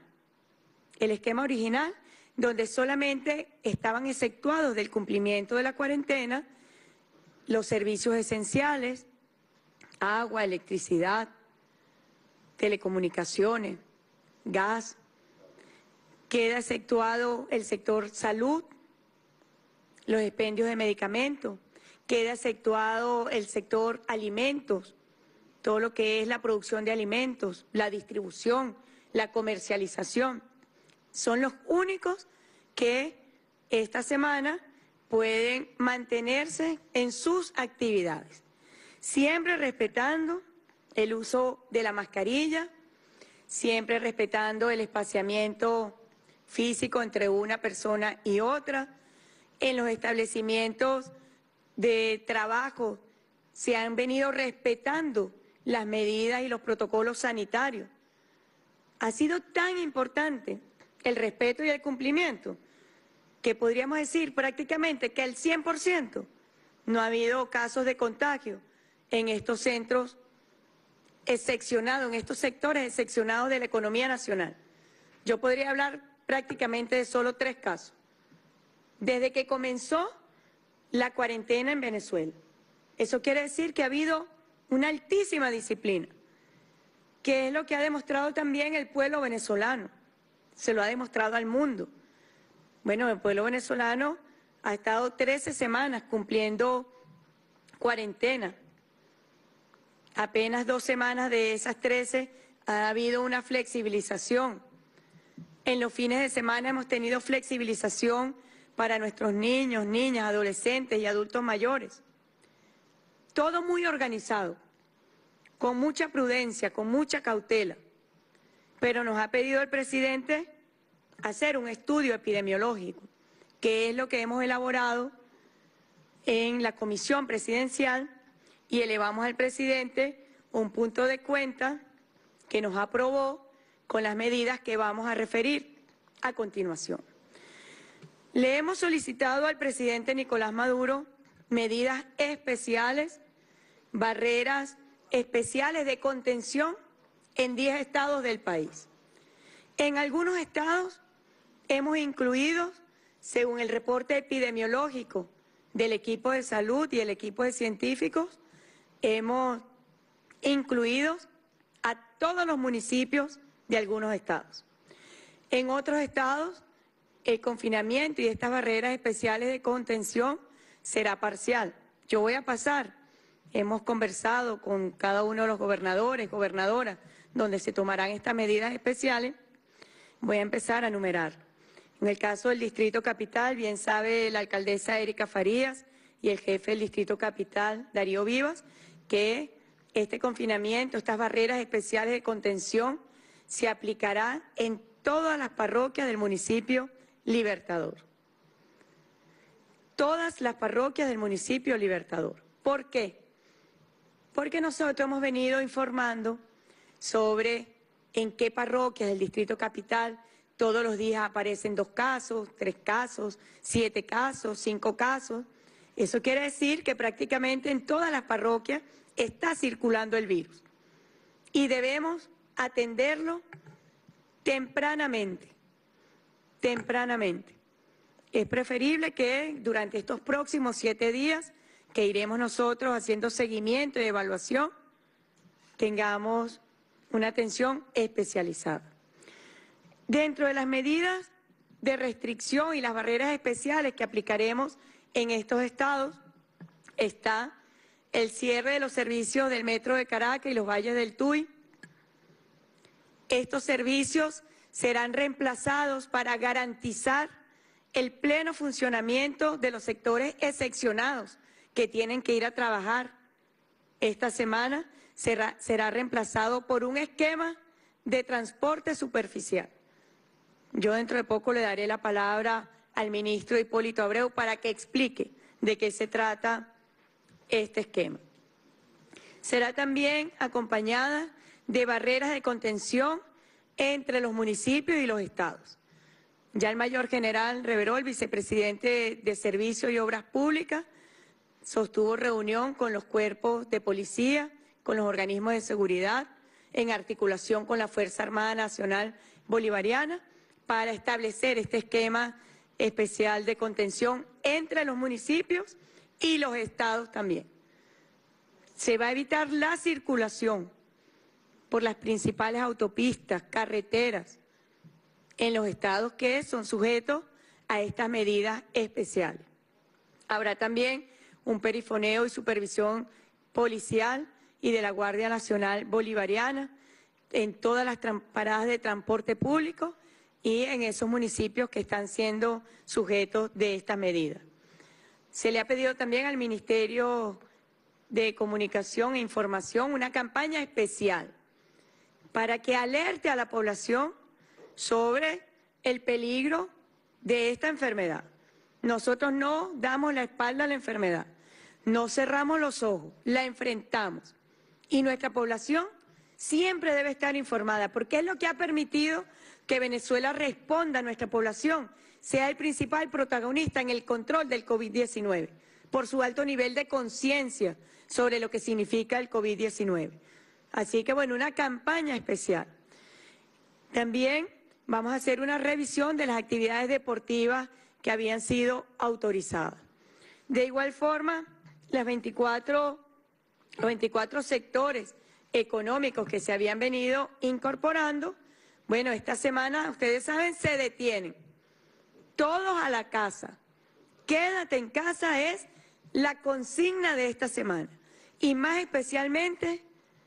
donde solamente estaban exceptuados del cumplimiento de la cuarentena los servicios esenciales, agua, electricidad, telecomunicaciones, gas. Queda exceptuado el sector salud, los expendios de medicamentos, queda exceptuado el sector alimentos, todo lo que es la producción de alimentos, la distribución, la comercialización. Son los únicos que esta semana pueden mantenerse en sus actividades, siempre respetando el uso de la mascarilla, siempre respetando el espaciamiento físico entre una persona y otra. En los establecimientos de trabajo se han venido respetando las medidas y los protocolos sanitarios. Ha sido tan importante el respeto y el cumplimiento que podríamos decir prácticamente que al 100% no ha habido casos de contagio en estos centros excepcionados, en estos sectores excepcionados de la economía nacional. Yo podría hablar prácticamente de solo 3 casos. Desde que comenzó la cuarentena en Venezuela. Eso quiere decir que ha habido una altísima disciplina, que es lo que ha demostrado también el pueblo venezolano. Se lo ha demostrado al mundo. Bueno, el pueblo venezolano ha estado 13 semanas cumpliendo cuarentena. Apenas 2 semanas de esas 13 ha habido una flexibilización. En los fines de semana hemos tenido flexibilización para nuestros niños, niñas, adolescentes y adultos mayores. Todo muy organizado, con mucha prudencia, con mucha cautela. Pero nos ha pedido el presidente hacer un estudio epidemiológico, que es lo que hemos elaborado en la comisión presidencial y elevamos al presidente un punto de cuenta que nos aprobó con las medidas que vamos a referir a continuación. Le hemos solicitado al presidente Nicolás Maduro medidas especiales, barreras especiales de contención en 10 estados del país. En algunos estados hemos incluido, según el reporte epidemiológico del equipo de salud y el equipo de científicos, hemos incluido a todos los municipios de algunos estados. En otros estados, el confinamiento y estas barreras especiales de contención será parcial. Yo voy a pasar, hemos conversado con cada uno de los gobernadores, gobernadoras, donde se tomarán estas medidas especiales. Voy a empezar a enumerar. En el caso del Distrito Capital, bien sabe la alcaldesa Erika Farías y el jefe del Distrito Capital, Darío Vivas, que este confinamiento, estas barreras especiales de contención, se aplicará en todas las parroquias del municipio Libertador. Todas las parroquias del municipio Libertador. ¿Por qué? Porque nosotros hemos venido informando sobre en qué parroquias del Distrito Capital todos los días aparecen 2 casos, 3 casos, 7 casos, 5 casos. Eso quiere decir que prácticamente en todas las parroquias está circulando el virus y debemos atenderlo tempranamente. Es preferible que durante estos próximos 7 días que iremos nosotros haciendo seguimiento y evaluación, tengamos una atención especializada. Dentro de las medidas de restricción y las barreras especiales que aplicaremos en estos estados está el cierre de los servicios del Metro de Caracas y los Valles del Tuy. Estos servicios serán reemplazados para garantizar el pleno funcionamiento de los sectores excepcionados que tienen que ir a trabajar. Esta semana será reemplazado por un esquema de transporte superficial. Yo dentro de poco le daré la palabra al ministro Hipólito Abreu para que explique de qué se trata este esquema. Será también acompañada de barreras de contención entre los municipios y los estados. Ya el mayor general Reverol, el vicepresidente de Servicios y Obras Públicas, sostuvo reunión con los cuerpos de policía, con los organismos de seguridad, en articulación con la Fuerza Armada Nacional Bolivariana, para establecer este esquema especial de contención entre los municipios y los estados también. Se va a evitar la circulación por las principales autopistas, carreteras, en los estados que son sujetos a estas medidas especiales. Habrá también un perifoneo y supervisión policial y de la Guardia Nacional Bolivariana en todas las paradas de transporte público y en esos municipios que están siendo sujetos de estas medidas. Se le ha pedido también al Ministerio de Comunicación e Información una campaña especial para que alerte a la población sobre el peligro de esta enfermedad. Nosotros no damos la espalda a la enfermedad, no cerramos los ojos, la enfrentamos. Y nuestra población siempre debe estar informada, porque es lo que ha permitido que Venezuela responda a nuestra población, sea el principal protagonista en el control del COVID-19, por su alto nivel de conciencia sobre lo que significa el COVID-19. Así que, bueno, una campaña especial. También vamos a hacer una revisión de las actividades deportivas que habían sido autorizadas. De igual forma, los 24 sectores económicos que se habían venido incorporando, bueno, esta semana, ustedes saben, se detienen. Todos a la casa. Quédate en casa es la consigna de esta semana. Y más especialmente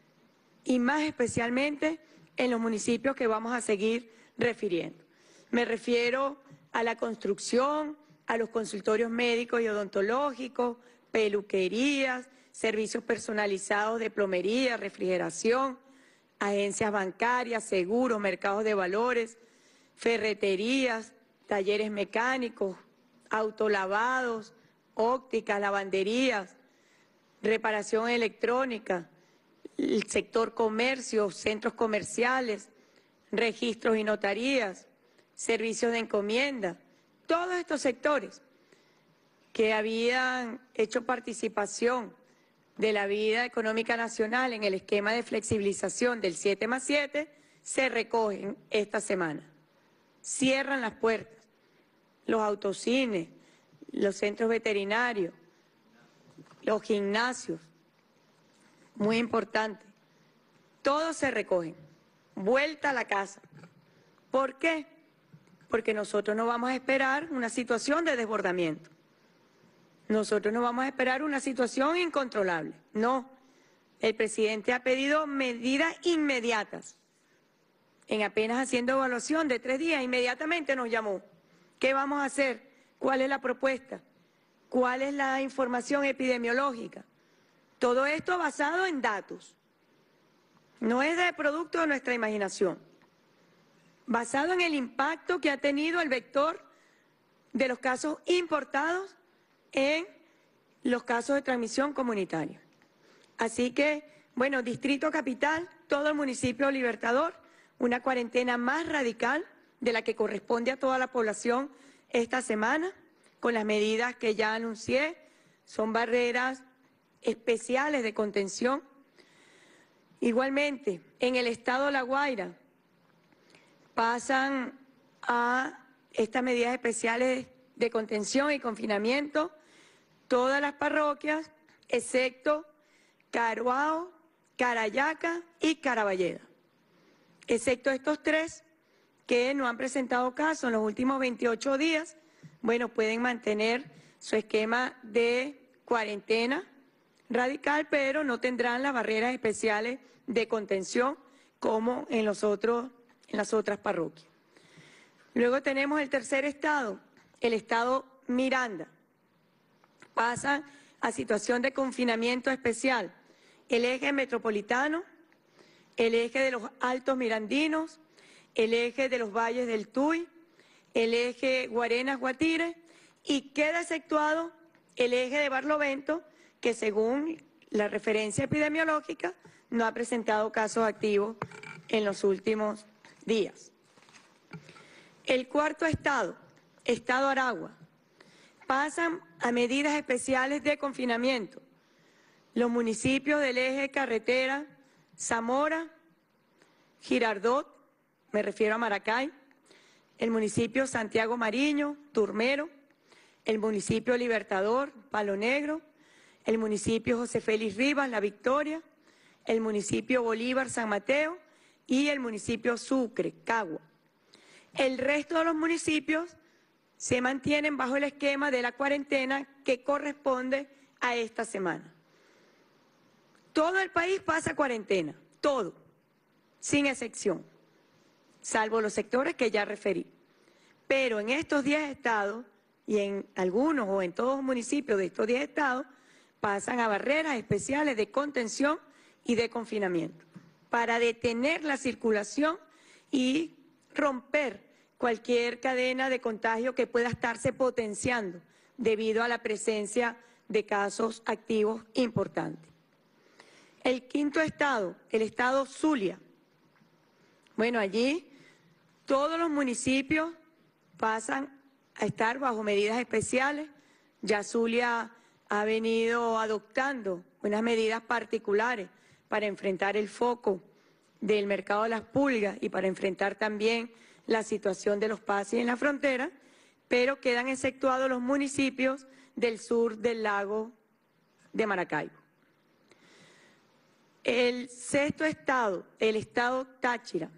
en los municipios que vamos a seguir refiriendo. Me refiero a la construcción, a los consultorios médicos y odontológicos, peluquerías, servicios personalizados de plomería, refrigeración, agencias bancarias, seguros, mercados de valores, ferreterías, talleres mecánicos, autolavados, ópticas, lavanderías, reparación electrónica, el sector comercio, centros comerciales, registros y notarías, servicios de encomienda, todos estos sectores que habían hecho participación de la vida económica nacional en el esquema de flexibilización del 7+7, se recogen esta semana. Cierran las puertas, los autocines, los centros veterinarios, los gimnasios, muy importante, todos se recogen, vuelta a la casa. ¿Por qué? Porque nosotros no vamos a esperar una situación de desbordamiento. Nosotros no vamos a esperar una situación incontrolable. No, el presidente ha pedido medidas inmediatas. En apenas haciendo evaluación de 3 días, inmediatamente nos llamó. ¿Qué vamos a hacer? ¿Cuál es la propuesta? ¿Cuál es la información epidemiológica? Todo esto basado en datos. No es de producto de nuestra imaginación. Basado en el impacto que ha tenido el vector de los casos importados en los casos de transmisión comunitaria. Así que, bueno, Distrito Capital, todo el municipio Libertador, una cuarentena más radical de la que corresponde a toda la población esta semana, con las medidas que ya anuncié, son barreras especiales de contención. Igualmente, en el estado La Guaira pasan a estas medidas especiales de contención y confinamiento todas las parroquias, excepto Caruao, Carayaca y Caraballeda. Excepto estos tres que no han presentado casos en los últimos 28 días, bueno, pueden mantener su esquema de cuarentena radical, pero no tendrán las barreras especiales de contención como en las otras parroquias. Luego tenemos el tercer estado, el estado Miranda. Pasa a situación de confinamiento especial el eje metropolitano, el eje de los Altos Mirandinos, el eje de los Valles del Tuy, el eje Guarenas-Guatire, y queda exceptuado el eje de Barlovento, que según la referencia epidemiológica no ha presentado casos activos en los últimos días. El cuarto estado, estado Aragua, pasan a medidas especiales de confinamiento los municipios del eje carretera Zamora, Girardot, me refiero a Maracay, el municipio Santiago Mariño, Turmero, el municipio Libertador, Palo Negro, el municipio José Félix Rivas, La Victoria, el municipio Bolívar, San Mateo y el municipio Sucre, Cagua. El resto de los municipios se mantienen bajo el esquema de la cuarentena que corresponde a esta semana. Todo el país pasa cuarentena, todo, sin excepción, salvo los sectores que ya referí. Pero en estos 10 estados, y en algunos o en todos los municipios de estos 10 estados, pasan a barreras especiales de contención y de confinamiento, para detener la circulación y romper cualquier cadena de contagio que pueda estarse potenciando debido a la presencia de casos activos importantes. El quinto estado, el estado Zulia. Bueno, allí todos los municipios pasan a estar bajo medidas especiales. Ya Zulia ha venido adoptando unas medidas particulares para enfrentar el foco del mercado de las pulgas y para enfrentar también la situación de los pases en la frontera, pero quedan exceptuados los municipios del sur del lago de Maracaibo. El sexto estado, el estado Táchira,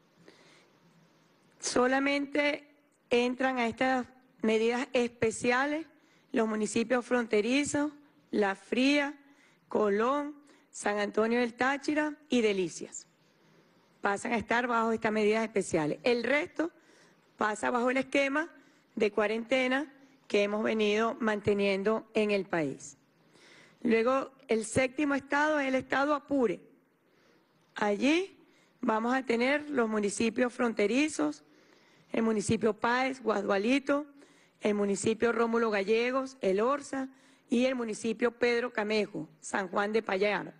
solamente entran a estas medidas especiales los municipios fronterizos, La Fría, Colón, San Antonio del Táchira y Delicias. Pasan a estar bajo estas medidas especiales. El resto pasa bajo el esquema de cuarentena que hemos venido manteniendo en el país. Luego, el séptimo estado es el estado Apure. Allí vamos a tener los municipios fronterizos, el municipio Páez, Guasdualito, el municipio Rómulo Gallegos, El Orza y el municipio Pedro Camejo, San Juan de Payara.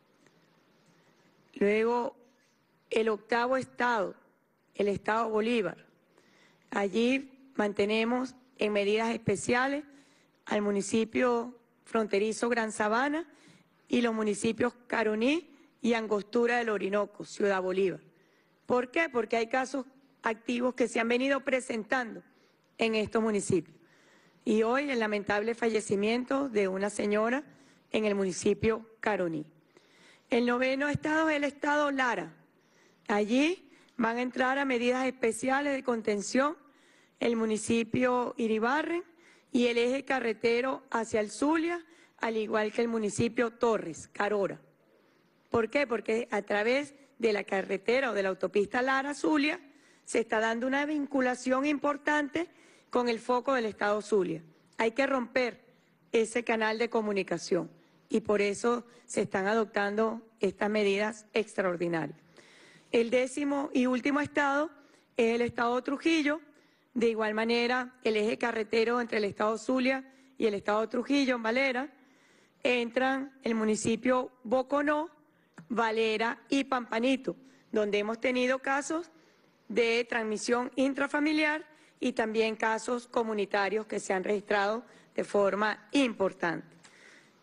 Luego, el octavo estado, el estado Bolívar. Allí mantenemos en medidas especiales al municipio fronterizo Gran Sabana y los municipios Caroní y Angostura del Orinoco, Ciudad Bolívar. ¿Por qué? Porque hay casos activos que se han venido presentando en estos municipios. Y hoy el lamentable fallecimiento de una señora en el municipio Caroní. El noveno estado es el estado Lara. Allí van a entrar a medidas especiales de contención el municipio Iribarren y el eje carretero hacia el Zulia, al igual que el municipio Torres, Carora. ¿Por qué? Porque a través de la carretera o de la autopista Lara-Zulia se está dando una vinculación importante con el foco del estado Zulia. Hay que romper ese canal de comunicación y por eso se están adoptando estas medidas extraordinarias. El décimo y último estado es el estado Trujillo. De igual manera, el eje carretero entre el estado Zulia y el estado Trujillo, en Valera, entran el municipio Boconó, Valera y Pampanito, donde hemos tenido casos de transmisión intrafamiliar y también casos comunitarios que se han registrado de forma importante.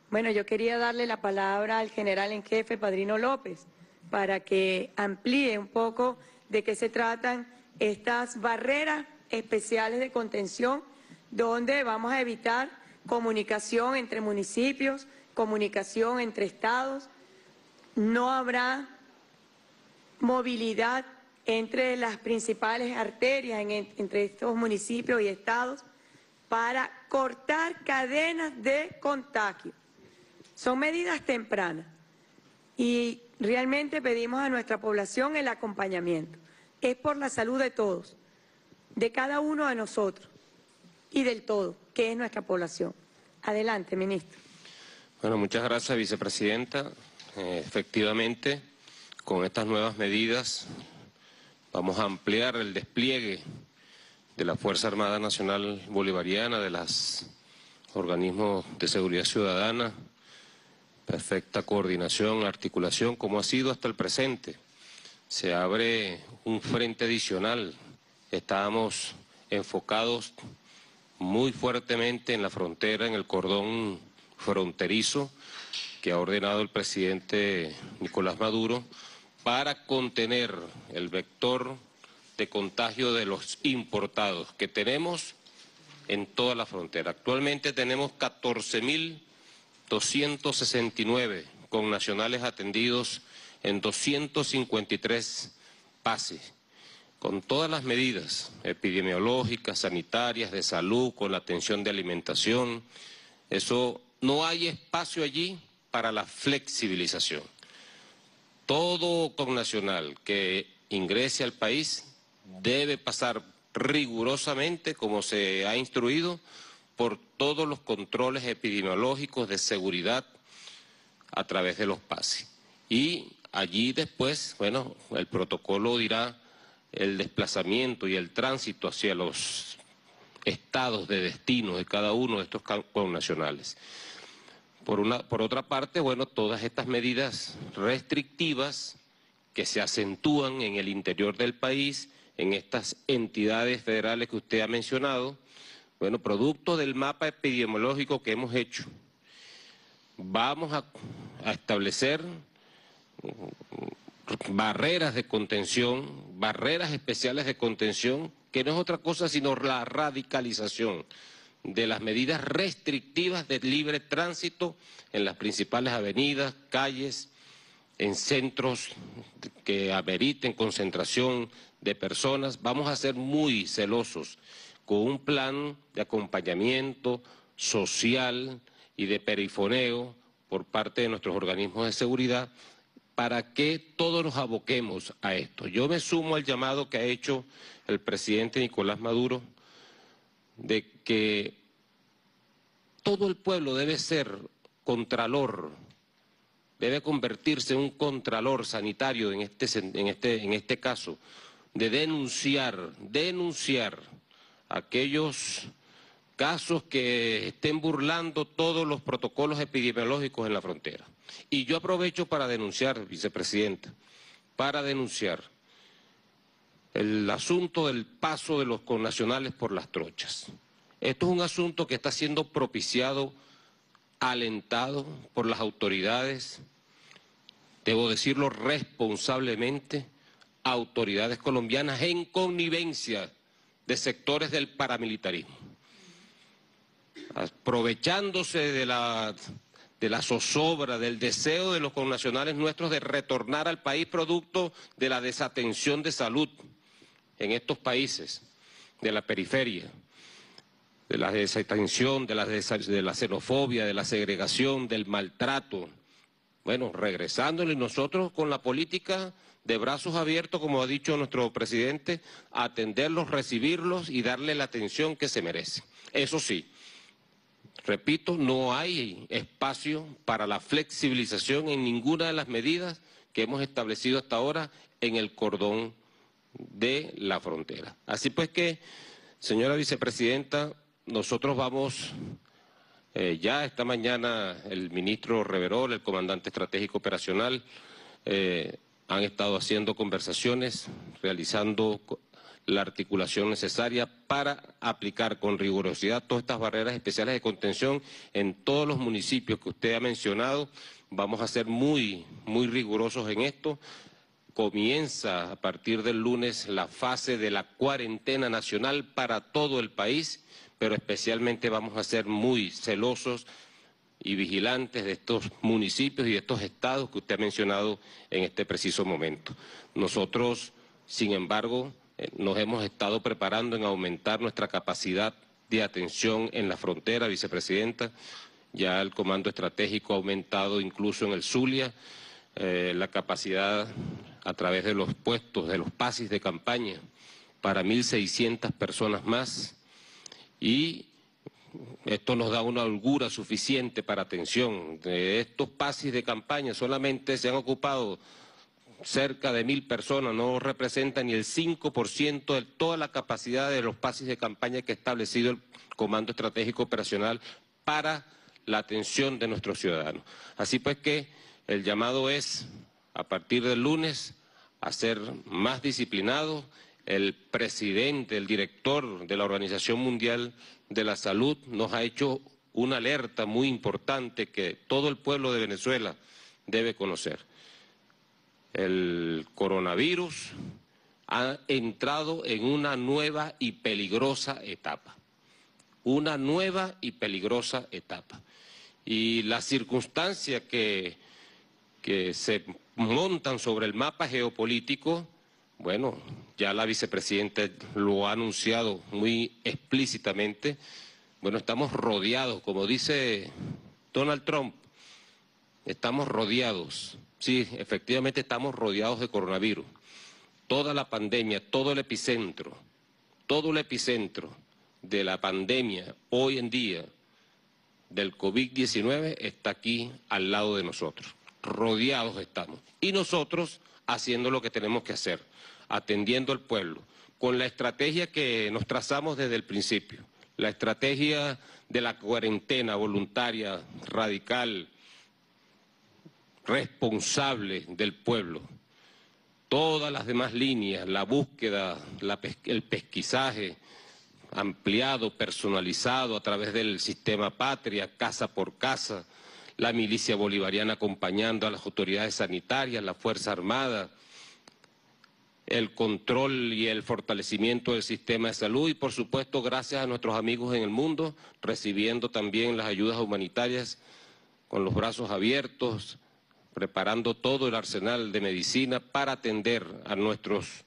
Bueno, yo quería darle la palabra al general en jefe, Padrino López, para que amplíe un poco de qué se tratan estas barreras especiales de contención, donde vamos a evitar comunicación entre municipios, comunicación entre estados. No habrá movilidad entre las principales arterias entre estos municipios y estados para cortar cadenas de contagio. Son medidas tempranas y realmente pedimos a nuestra población el acompañamiento. Es por la salud de todos, de cada uno de nosotros y del todo, que es nuestra población. Adelante, ministro. Bueno, muchas gracias, vicepresidenta. Efectivamente, con estas nuevas medidas vamos a ampliar el despliegue de la Fuerza Armada Nacional Bolivariana, de los organismos de seguridad ciudadana, perfecta coordinación, articulación, como ha sido hasta el presente. Se abre un frente adicional. Estábamos enfocados muy fuertemente en la frontera, en el cordón fronterizo que ha ordenado el presidente Nicolás Maduro para contener el vector de contagio de los importados que tenemos en toda la frontera. Actualmente tenemos 14.269 connacionales atendidos en 253 pases, con todas las medidas epidemiológicas, sanitarias, de salud, con la atención de alimentación. Eso, no hay espacio allí para la flexibilización. Todo connacional que ingrese al país debe pasar rigurosamente, como se ha instruido, por todos los controles epidemiológicos de seguridad a través de los pases. Y allí después, bueno, el protocolo dirá el desplazamiento y el tránsito hacia los estados de destino de cada uno de estos connacionales. Por otra parte, bueno, todas estas medidas restrictivas que se acentúan en el interior del país, en estas entidades federales que usted ha mencionado, bueno, producto del mapa epidemiológico que hemos hecho, vamos a establecer barreras de contención, barreras especiales de contención, que no es otra cosa sino la radicalización de las medidas restrictivas de libre tránsito en las principales avenidas, calles, en centros que ameriten concentración de personas. Vamos a ser muy celosos con un plan de acompañamiento social y de perifoneo por parte de nuestros organismos de seguridad para que todos nos aboquemos a esto. Yo me sumo al llamado que ha hecho el presidente Nicolás Maduro de que todo el pueblo debe ser contralor, debe convertirse en un contralor sanitario en este caso, de denunciar aquellos casos que estén burlando todos los protocolos epidemiológicos en la frontera. Y yo aprovecho para denunciar, vicepresidenta, para denunciar el asunto del paso de los connacionales por las trochas. Esto es un asunto que está siendo propiciado, alentado por las autoridades, debo decirlo responsablemente, autoridades colombianas en connivencia de sectores del paramilitarismo, aprovechándose de la zozobra, del deseo de los connacionales nuestros de retornar al país producto de la desatención de salud en estos países de la periferia, de la desatención, de la xenofobia, de la segregación, del maltrato. Bueno, regresándole nosotros con la política de brazos abiertos, como ha dicho nuestro presidente, a atenderlos, recibirlos y darle la atención que se merece. Eso sí, repito, no hay espacio para la flexibilización en ninguna de las medidas que hemos establecido hasta ahora en el cordón de la frontera. Así pues que, señora vicepresidenta, nosotros vamos, ya esta mañana el ministro Reverol, el comandante estratégico operacional, han estado haciendo conversaciones, realizando la articulación necesaria para aplicar con rigurosidad todas estas barreras especiales de contención en todos los municipios que usted ha mencionado. Vamos a ser muy rigurosos en esto. Comienza a partir del lunes la fase de la cuarentena nacional para todo el país, pero especialmente vamos a ser muy celosos y vigilantes de estos municipios y de estos estados que usted ha mencionado en este preciso momento. Nosotros, sin embargo, nos hemos estado preparando en aumentar nuestra capacidad de atención en la frontera, vicepresidenta. Ya el comando estratégico ha aumentado incluso en el Zulia la capacidad a través de los puestos, de los pasis de campaña, para 1.600 personas más. Y esto nos da una holgura suficiente para atención. De estos pasis de campaña solamente se han ocupado cerca de 1.000 personas, no representa ni el 5% de toda la capacidad de los pasis de campaña que ha establecido el Comando Estratégico Operacional para la atención de nuestros ciudadanos. Así pues que el llamado es, a partir del lunes, a ser más disciplinados. El presidente, el director de la Organización Mundial de la Salud nos ha hecho una alerta muy importante que todo el pueblo de Venezuela debe conocer. El coronavirus ha entrado en una nueva y peligrosa etapa. Una nueva y peligrosa etapa. Y las circunstancias que se montan sobre el mapa geopolítico, bueno, ya la vicepresidenta lo ha anunciado muy explícitamente. Bueno, estamos rodeados, como dice Donald Trump, estamos rodeados. Sí, efectivamente estamos rodeados de coronavirus. Toda la pandemia, todo el epicentro de la pandemia hoy en día del COVID-19 está aquí al lado de nosotros. Rodeados estamos. Y nosotros haciendo lo que tenemos que hacer, atendiendo al pueblo, con la estrategia que nos trazamos desde el principio, la estrategia de la cuarentena voluntaria, radical, responsable del pueblo. Todas las demás líneas, la búsqueda, el pesquisaje ampliado, personalizado a través del sistema Patria, casa por casa, la milicia bolivariana acompañando a las autoridades sanitarias, la Fuerza Armada, el control y el fortalecimiento del sistema de salud y, por supuesto, gracias a nuestros amigos en el mundo, recibiendo también las ayudas humanitarias con los brazos abiertos, preparando todo el arsenal de medicina para atender a nuestros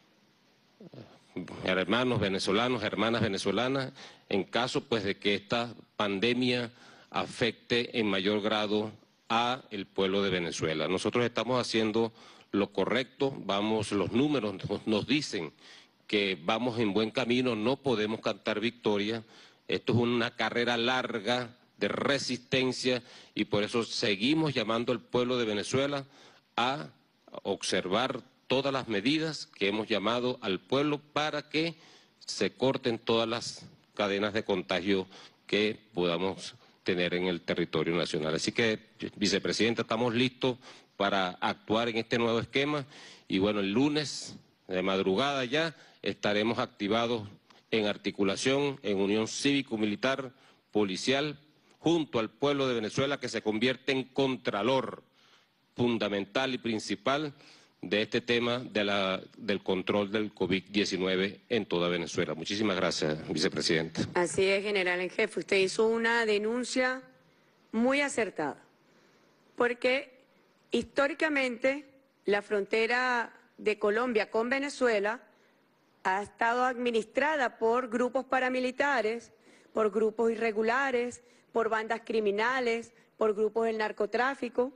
hermanos venezolanos, hermanas venezolanas, en caso pues de que esta pandemia afecte en mayor grado a el pueblo de Venezuela. Nosotros estamos haciendo lo correcto, los números nos dicen que vamos en buen camino, no podemos cantar victoria, esto es una carrera larga de resistencia y por eso seguimos llamando al pueblo de Venezuela a observar todas las medidas que hemos llamado al pueblo para que se corten todas las cadenas de contagio que podamos tener en el territorio nacional. Así que, vicepresidenta, estamos listos para actuar en este nuevo esquema y bueno, el lunes de madrugada ya estaremos activados en articulación, en unión cívico-militar, policial, junto al pueblo de Venezuela que se convierte en contralor fundamental y principal de este tema del control del COVID-19 en toda Venezuela. Muchísimas gracias, vicepresidente. Así es, general en jefe. Usted hizo una denuncia muy acertada, porque históricamente la frontera de Colombia con Venezuela ha estado administrada por grupos paramilitares, por grupos irregulares, por bandas criminales, por grupos del narcotráfico,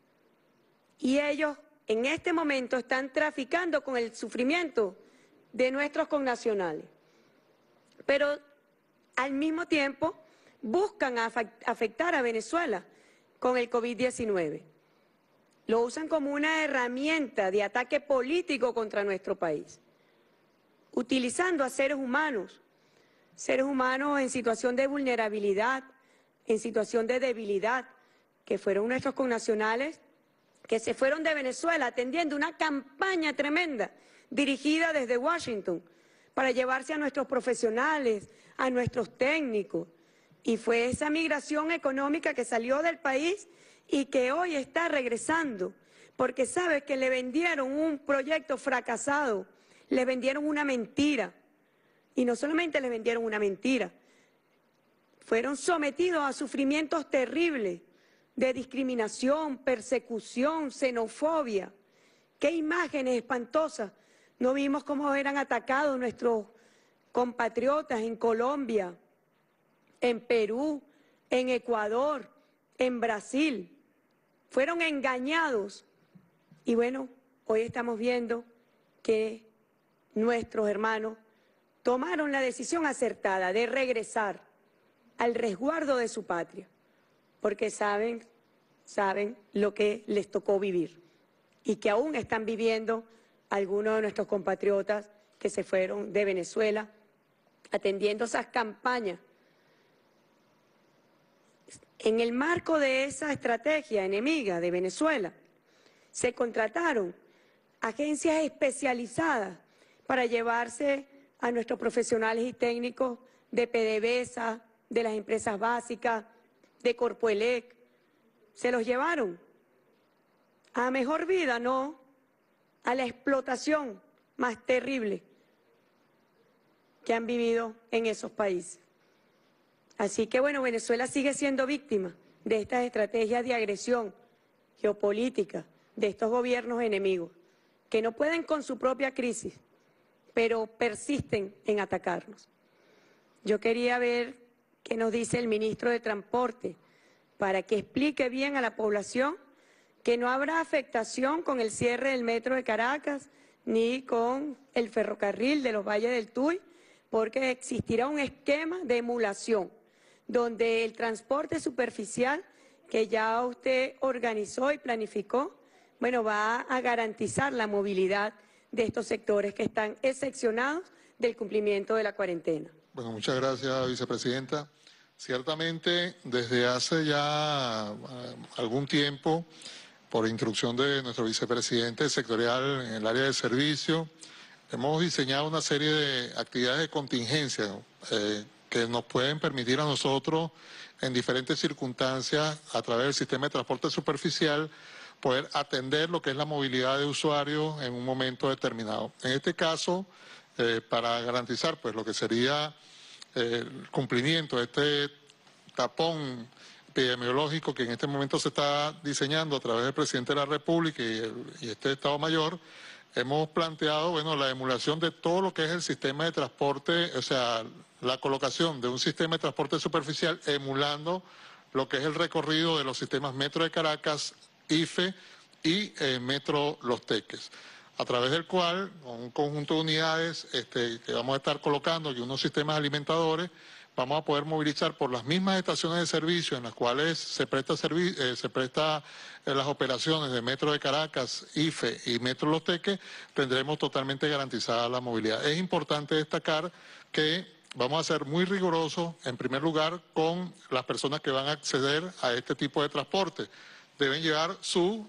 y ellos en este momento están traficando con el sufrimiento de nuestros connacionales. Pero al mismo tiempo buscan afectar a Venezuela con el COVID-19. Lo usan como una herramienta de ataque político contra nuestro país, utilizando a seres humanos en situación de vulnerabilidad, en situación de debilidad, que fueron nuestros connacionales que se fueron de Venezuela atendiendo una campaña tremenda dirigida desde Washington para llevarse a nuestros profesionales, a nuestros técnicos. Y fue esa migración económica que salió del país y que hoy está regresando, porque sabe que le vendieron un proyecto fracasado, le vendieron una mentira. Y no solamente le vendieron una mentira, fueron sometidos a sufrimientos terribles de discriminación, persecución, xenofobia. ¡Qué imágenes espantosas! No vimos cómo eran atacados nuestros compatriotas en Colombia, en Perú, en Ecuador, en Brasil. Fueron engañados. Y bueno, hoy estamos viendo que nuestros hermanos tomaron la decisión acertada de regresar al resguardo de su patria, porque saben lo que les tocó vivir y que aún están viviendo algunos de nuestros compatriotas que se fueron de Venezuela atendiendo esas campañas. En el marco de esa estrategia enemiga de Venezuela, se contrataron agencias especializadas para llevarse a nuestros profesionales y técnicos de PDVSA, de las empresas básicas, de Corpoelec. Se los llevaron a mejor vida, no a la explotación más terrible que han vivido en esos países. Así que bueno, Venezuela sigue siendo víctima de estas estrategias de agresión geopolítica de estos gobiernos enemigos, que no pueden con su propia crisis, pero persisten en atacarnos. Yo quería ver qué nos dice el ministro de Transporte para que explique bien a la población que no habrá afectación con el cierre del metro de Caracas ni con el ferrocarril de los Valles del Tuy, porque existirá un esquema de emulación donde el transporte superficial que ya usted organizó y planificó, bueno, va a garantizar la movilidad de estos sectores que están excepcionados del cumplimiento de la cuarentena. Bueno, muchas gracias, vicepresidenta. Ciertamente, desde hace ya algún tiempo, por instrucción de nuestro vicepresidente sectorial en el área de servicio, hemos diseñado una serie de actividades de contingencia, ¿no? Que nos pueden permitir a nosotros, en diferentes circunstancias, a través del sistema de transporte superficial, poder atender lo que es la movilidad de usuarios en un momento determinado. En este caso, para garantizar pues lo que sería el cumplimiento de este tapón epidemiológico que en este momento se está diseñando a través del presidente de la República y este Estado Mayor, hemos planteado, bueno, la emulación de todo lo que es el sistema de transporte, o sea, la colocación de un sistema de transporte superficial emulando lo que es el recorrido de los sistemas Metro de Caracas, IFE y Metro Los Teques, a través del cual, con un conjunto de unidades que vamos a estar colocando y unos sistemas alimentadores, vamos a poder movilizar por las mismas estaciones de servicio en las cuales se presta las operaciones de Metro de Caracas, IFE y Metro Los Teques, tendremos totalmente garantizada la movilidad. Es importante destacar que vamos a ser muy rigurosos, en primer lugar, con las personas que van a acceder a este tipo de transporte. Deben llevar su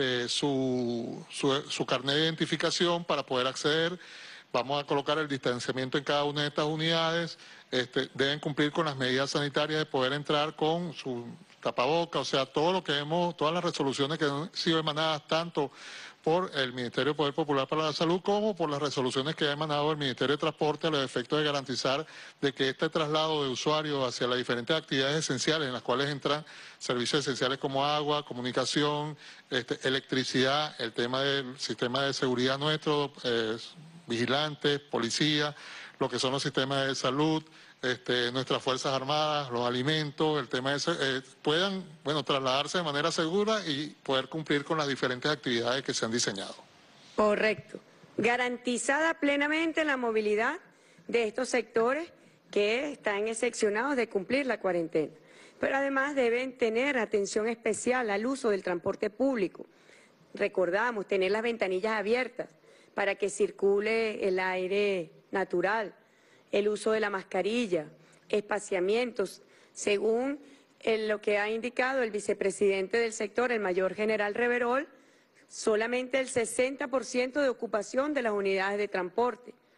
carnet de identificación para poder acceder. Vamos a colocar el distanciamiento en cada una de estas unidades. Deben cumplir con las medidas sanitarias de poder entrar con su tapaboca, o sea, todas las resoluciones que han sido emanadas tanto por el Ministerio de Poder Popular para la Salud como por las resoluciones que ha emanado el Ministerio de Transporte a los efectos de garantizar de que este traslado de usuarios hacia las diferentes actividades esenciales en las cuales entran servicios esenciales como agua, comunicación, electricidad, el tema del sistema de seguridad nuestro, vigilantes, policía, lo que son los sistemas de salud, nuestras Fuerzas Armadas, los alimentos, el tema de puedan trasladarse de manera segura y poder cumplir con las diferentes actividades que se han diseñado. Correcto. Garantizada plenamente la movilidad de estos sectores que están excepcionados de cumplir la cuarentena. Pero además deben tener atención especial al uso del transporte público. Recordamos, tener las ventanillas abiertas para que circule el aire natural, el uso de la mascarilla, espaciamientos, según lo que ha indicado el vicepresidente del sector, el mayor general Reverol, solamente el 60% de ocupación de las unidades de transporte.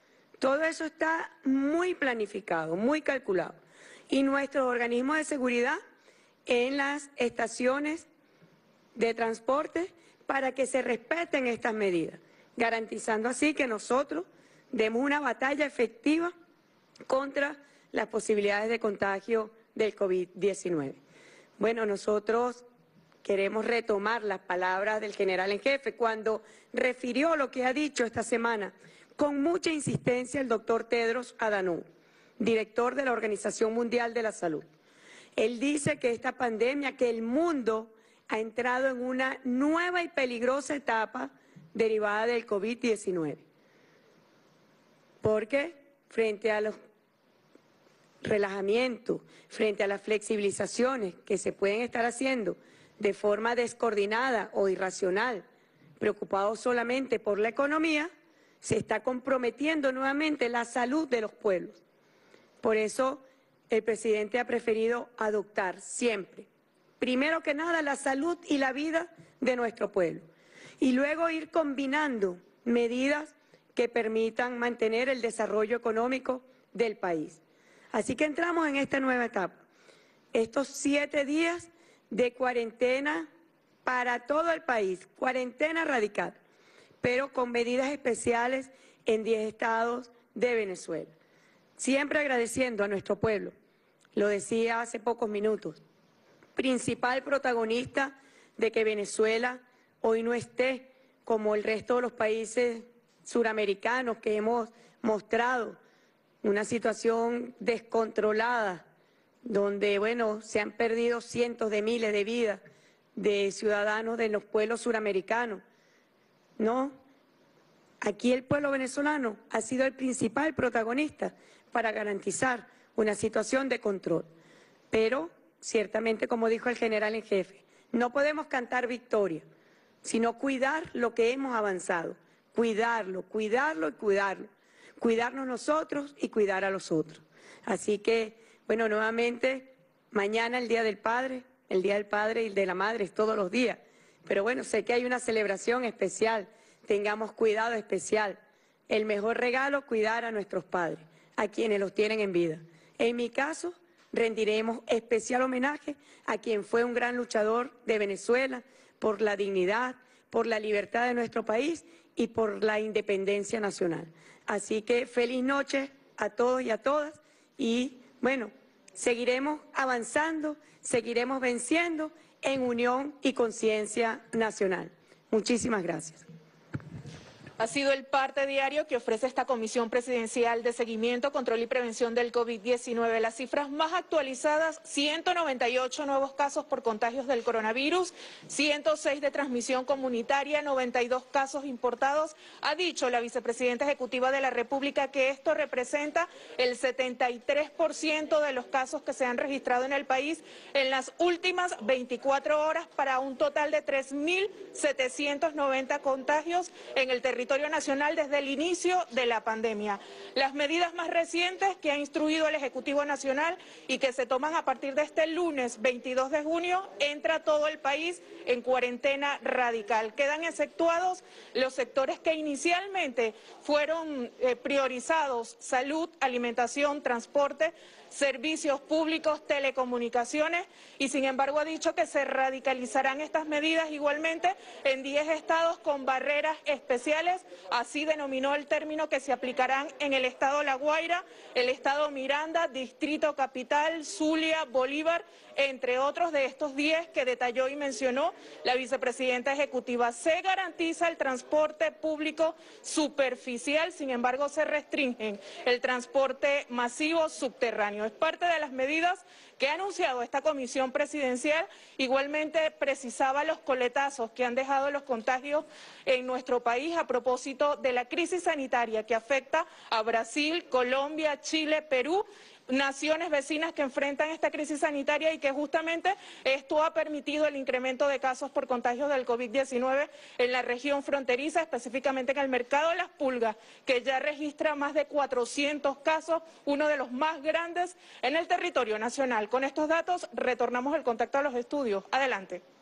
Todo eso está muy planificado, muy calculado. Y nuestros organismos de seguridad en las estaciones de transporte para que se respeten estas medidas, garantizando así que nosotros demos una batalla efectiva contra las posibilidades de contagio del COVID-19. Bueno, nosotros queremos retomar las palabras del general en jefe cuando refirió lo que ha dicho esta semana con mucha insistencia el doctor Tedros Adhanom, director de la Organización Mundial de la Salud. Él dice que esta pandemia, que el mundo ha entrado en una nueva y peligrosa etapa derivada del COVID-19. Porque frente a los relajamientos, frente a las flexibilizaciones que se pueden estar haciendo de forma descoordinada o irracional, preocupados solamente por la economía, se está comprometiendo nuevamente la salud de los pueblos. Por eso el presidente ha preferido adoptar siempre, primero que nada, la salud y la vida de nuestro pueblo, y luego ir combinando medidas que permitan mantener el desarrollo económico del país. Así que entramos en esta nueva etapa, estos 7 días de cuarentena para todo el país, cuarentena radical, pero con medidas especiales en 10 estados de Venezuela. Siempre agradeciendo a nuestro pueblo, lo decía hace pocos minutos, principal protagonista de que Venezuela hoy no esté como el resto de los países suramericanos que hemos mostrado una situación descontrolada, donde, bueno, se han perdido cientos de miles de vidas de ciudadanos de los pueblos suramericanos. No, aquí el pueblo venezolano ha sido el principal protagonista para garantizar una situación de control. Pero, ciertamente, como dijo el general en jefe, no podemos cantar victoria, sino cuidar lo que hemos avanzado, cuidarlo, cuidarlo y cuidarlo, cuidarnos nosotros y cuidar a los otros. Así que, bueno, nuevamente, mañana el Día del Padre y el de la Madre es todos los días, pero bueno, sé que hay una celebración especial, tengamos cuidado especial. El mejor regalo, cuidar a nuestros padres, a quienes los tienen en vida. En mi caso, rendiremos especial homenaje a quien fue un gran luchador de Venezuela por la dignidad, por la libertad de nuestro país y por la independencia nacional. Así que feliz noche a todos y a todas y, bueno, seguiremos avanzando, seguiremos venciendo en unión y conciencia nacional. Muchísimas gracias. Ha sido el parte diario que ofrece esta Comisión Presidencial de Seguimiento, Control y Prevención del COVID-19. Las cifras más actualizadas, 198 nuevos casos por contagios del coronavirus, 106 de transmisión comunitaria, 92 casos importados. Ha dicho la vicepresidenta ejecutiva de la República que esto representa el 73% de los casos que se han registrado en el país en las últimas 24 horas para un total de 3.790 contagios en el territorio nacional desde el inicio de la pandemia. Las medidas más recientes que ha instruido el Ejecutivo Nacional y que se toman a partir de este lunes 22 de junio, entra todo el país en cuarentena radical. Quedan exceptuados los sectores que inicialmente fueron priorizados: salud, alimentación, transporte, servicios públicos, telecomunicaciones, y sin embargo ha dicho que se radicalizarán estas medidas igualmente en 10 estados con barreras especiales, así denominó el término, que se aplicarán en el estado La Guaira, el estado Miranda, Distrito Capital, Zulia, Bolívar, entre otros de estos 10 que detalló y mencionó la vicepresidenta ejecutiva. Se garantiza el transporte público superficial, sin embargo se restringen el transporte masivo subterráneo. Es parte de las medidas que ha anunciado esta comisión presidencial. Igualmente precisaba los coletazos que han dejado los contagios en nuestro país a propósito de la crisis sanitaria que afecta a Brasil, Colombia, Chile, Perú, naciones vecinas que enfrentan esta crisis sanitaria, y que justamente esto ha permitido el incremento de casos por contagios del COVID-19 en la región fronteriza, específicamente en el mercado de Las Pulgas, que ya registra más de 400 casos, uno de los más grandes en el territorio nacional. Con estos datos retornamos el contacto a los estudios. Adelante.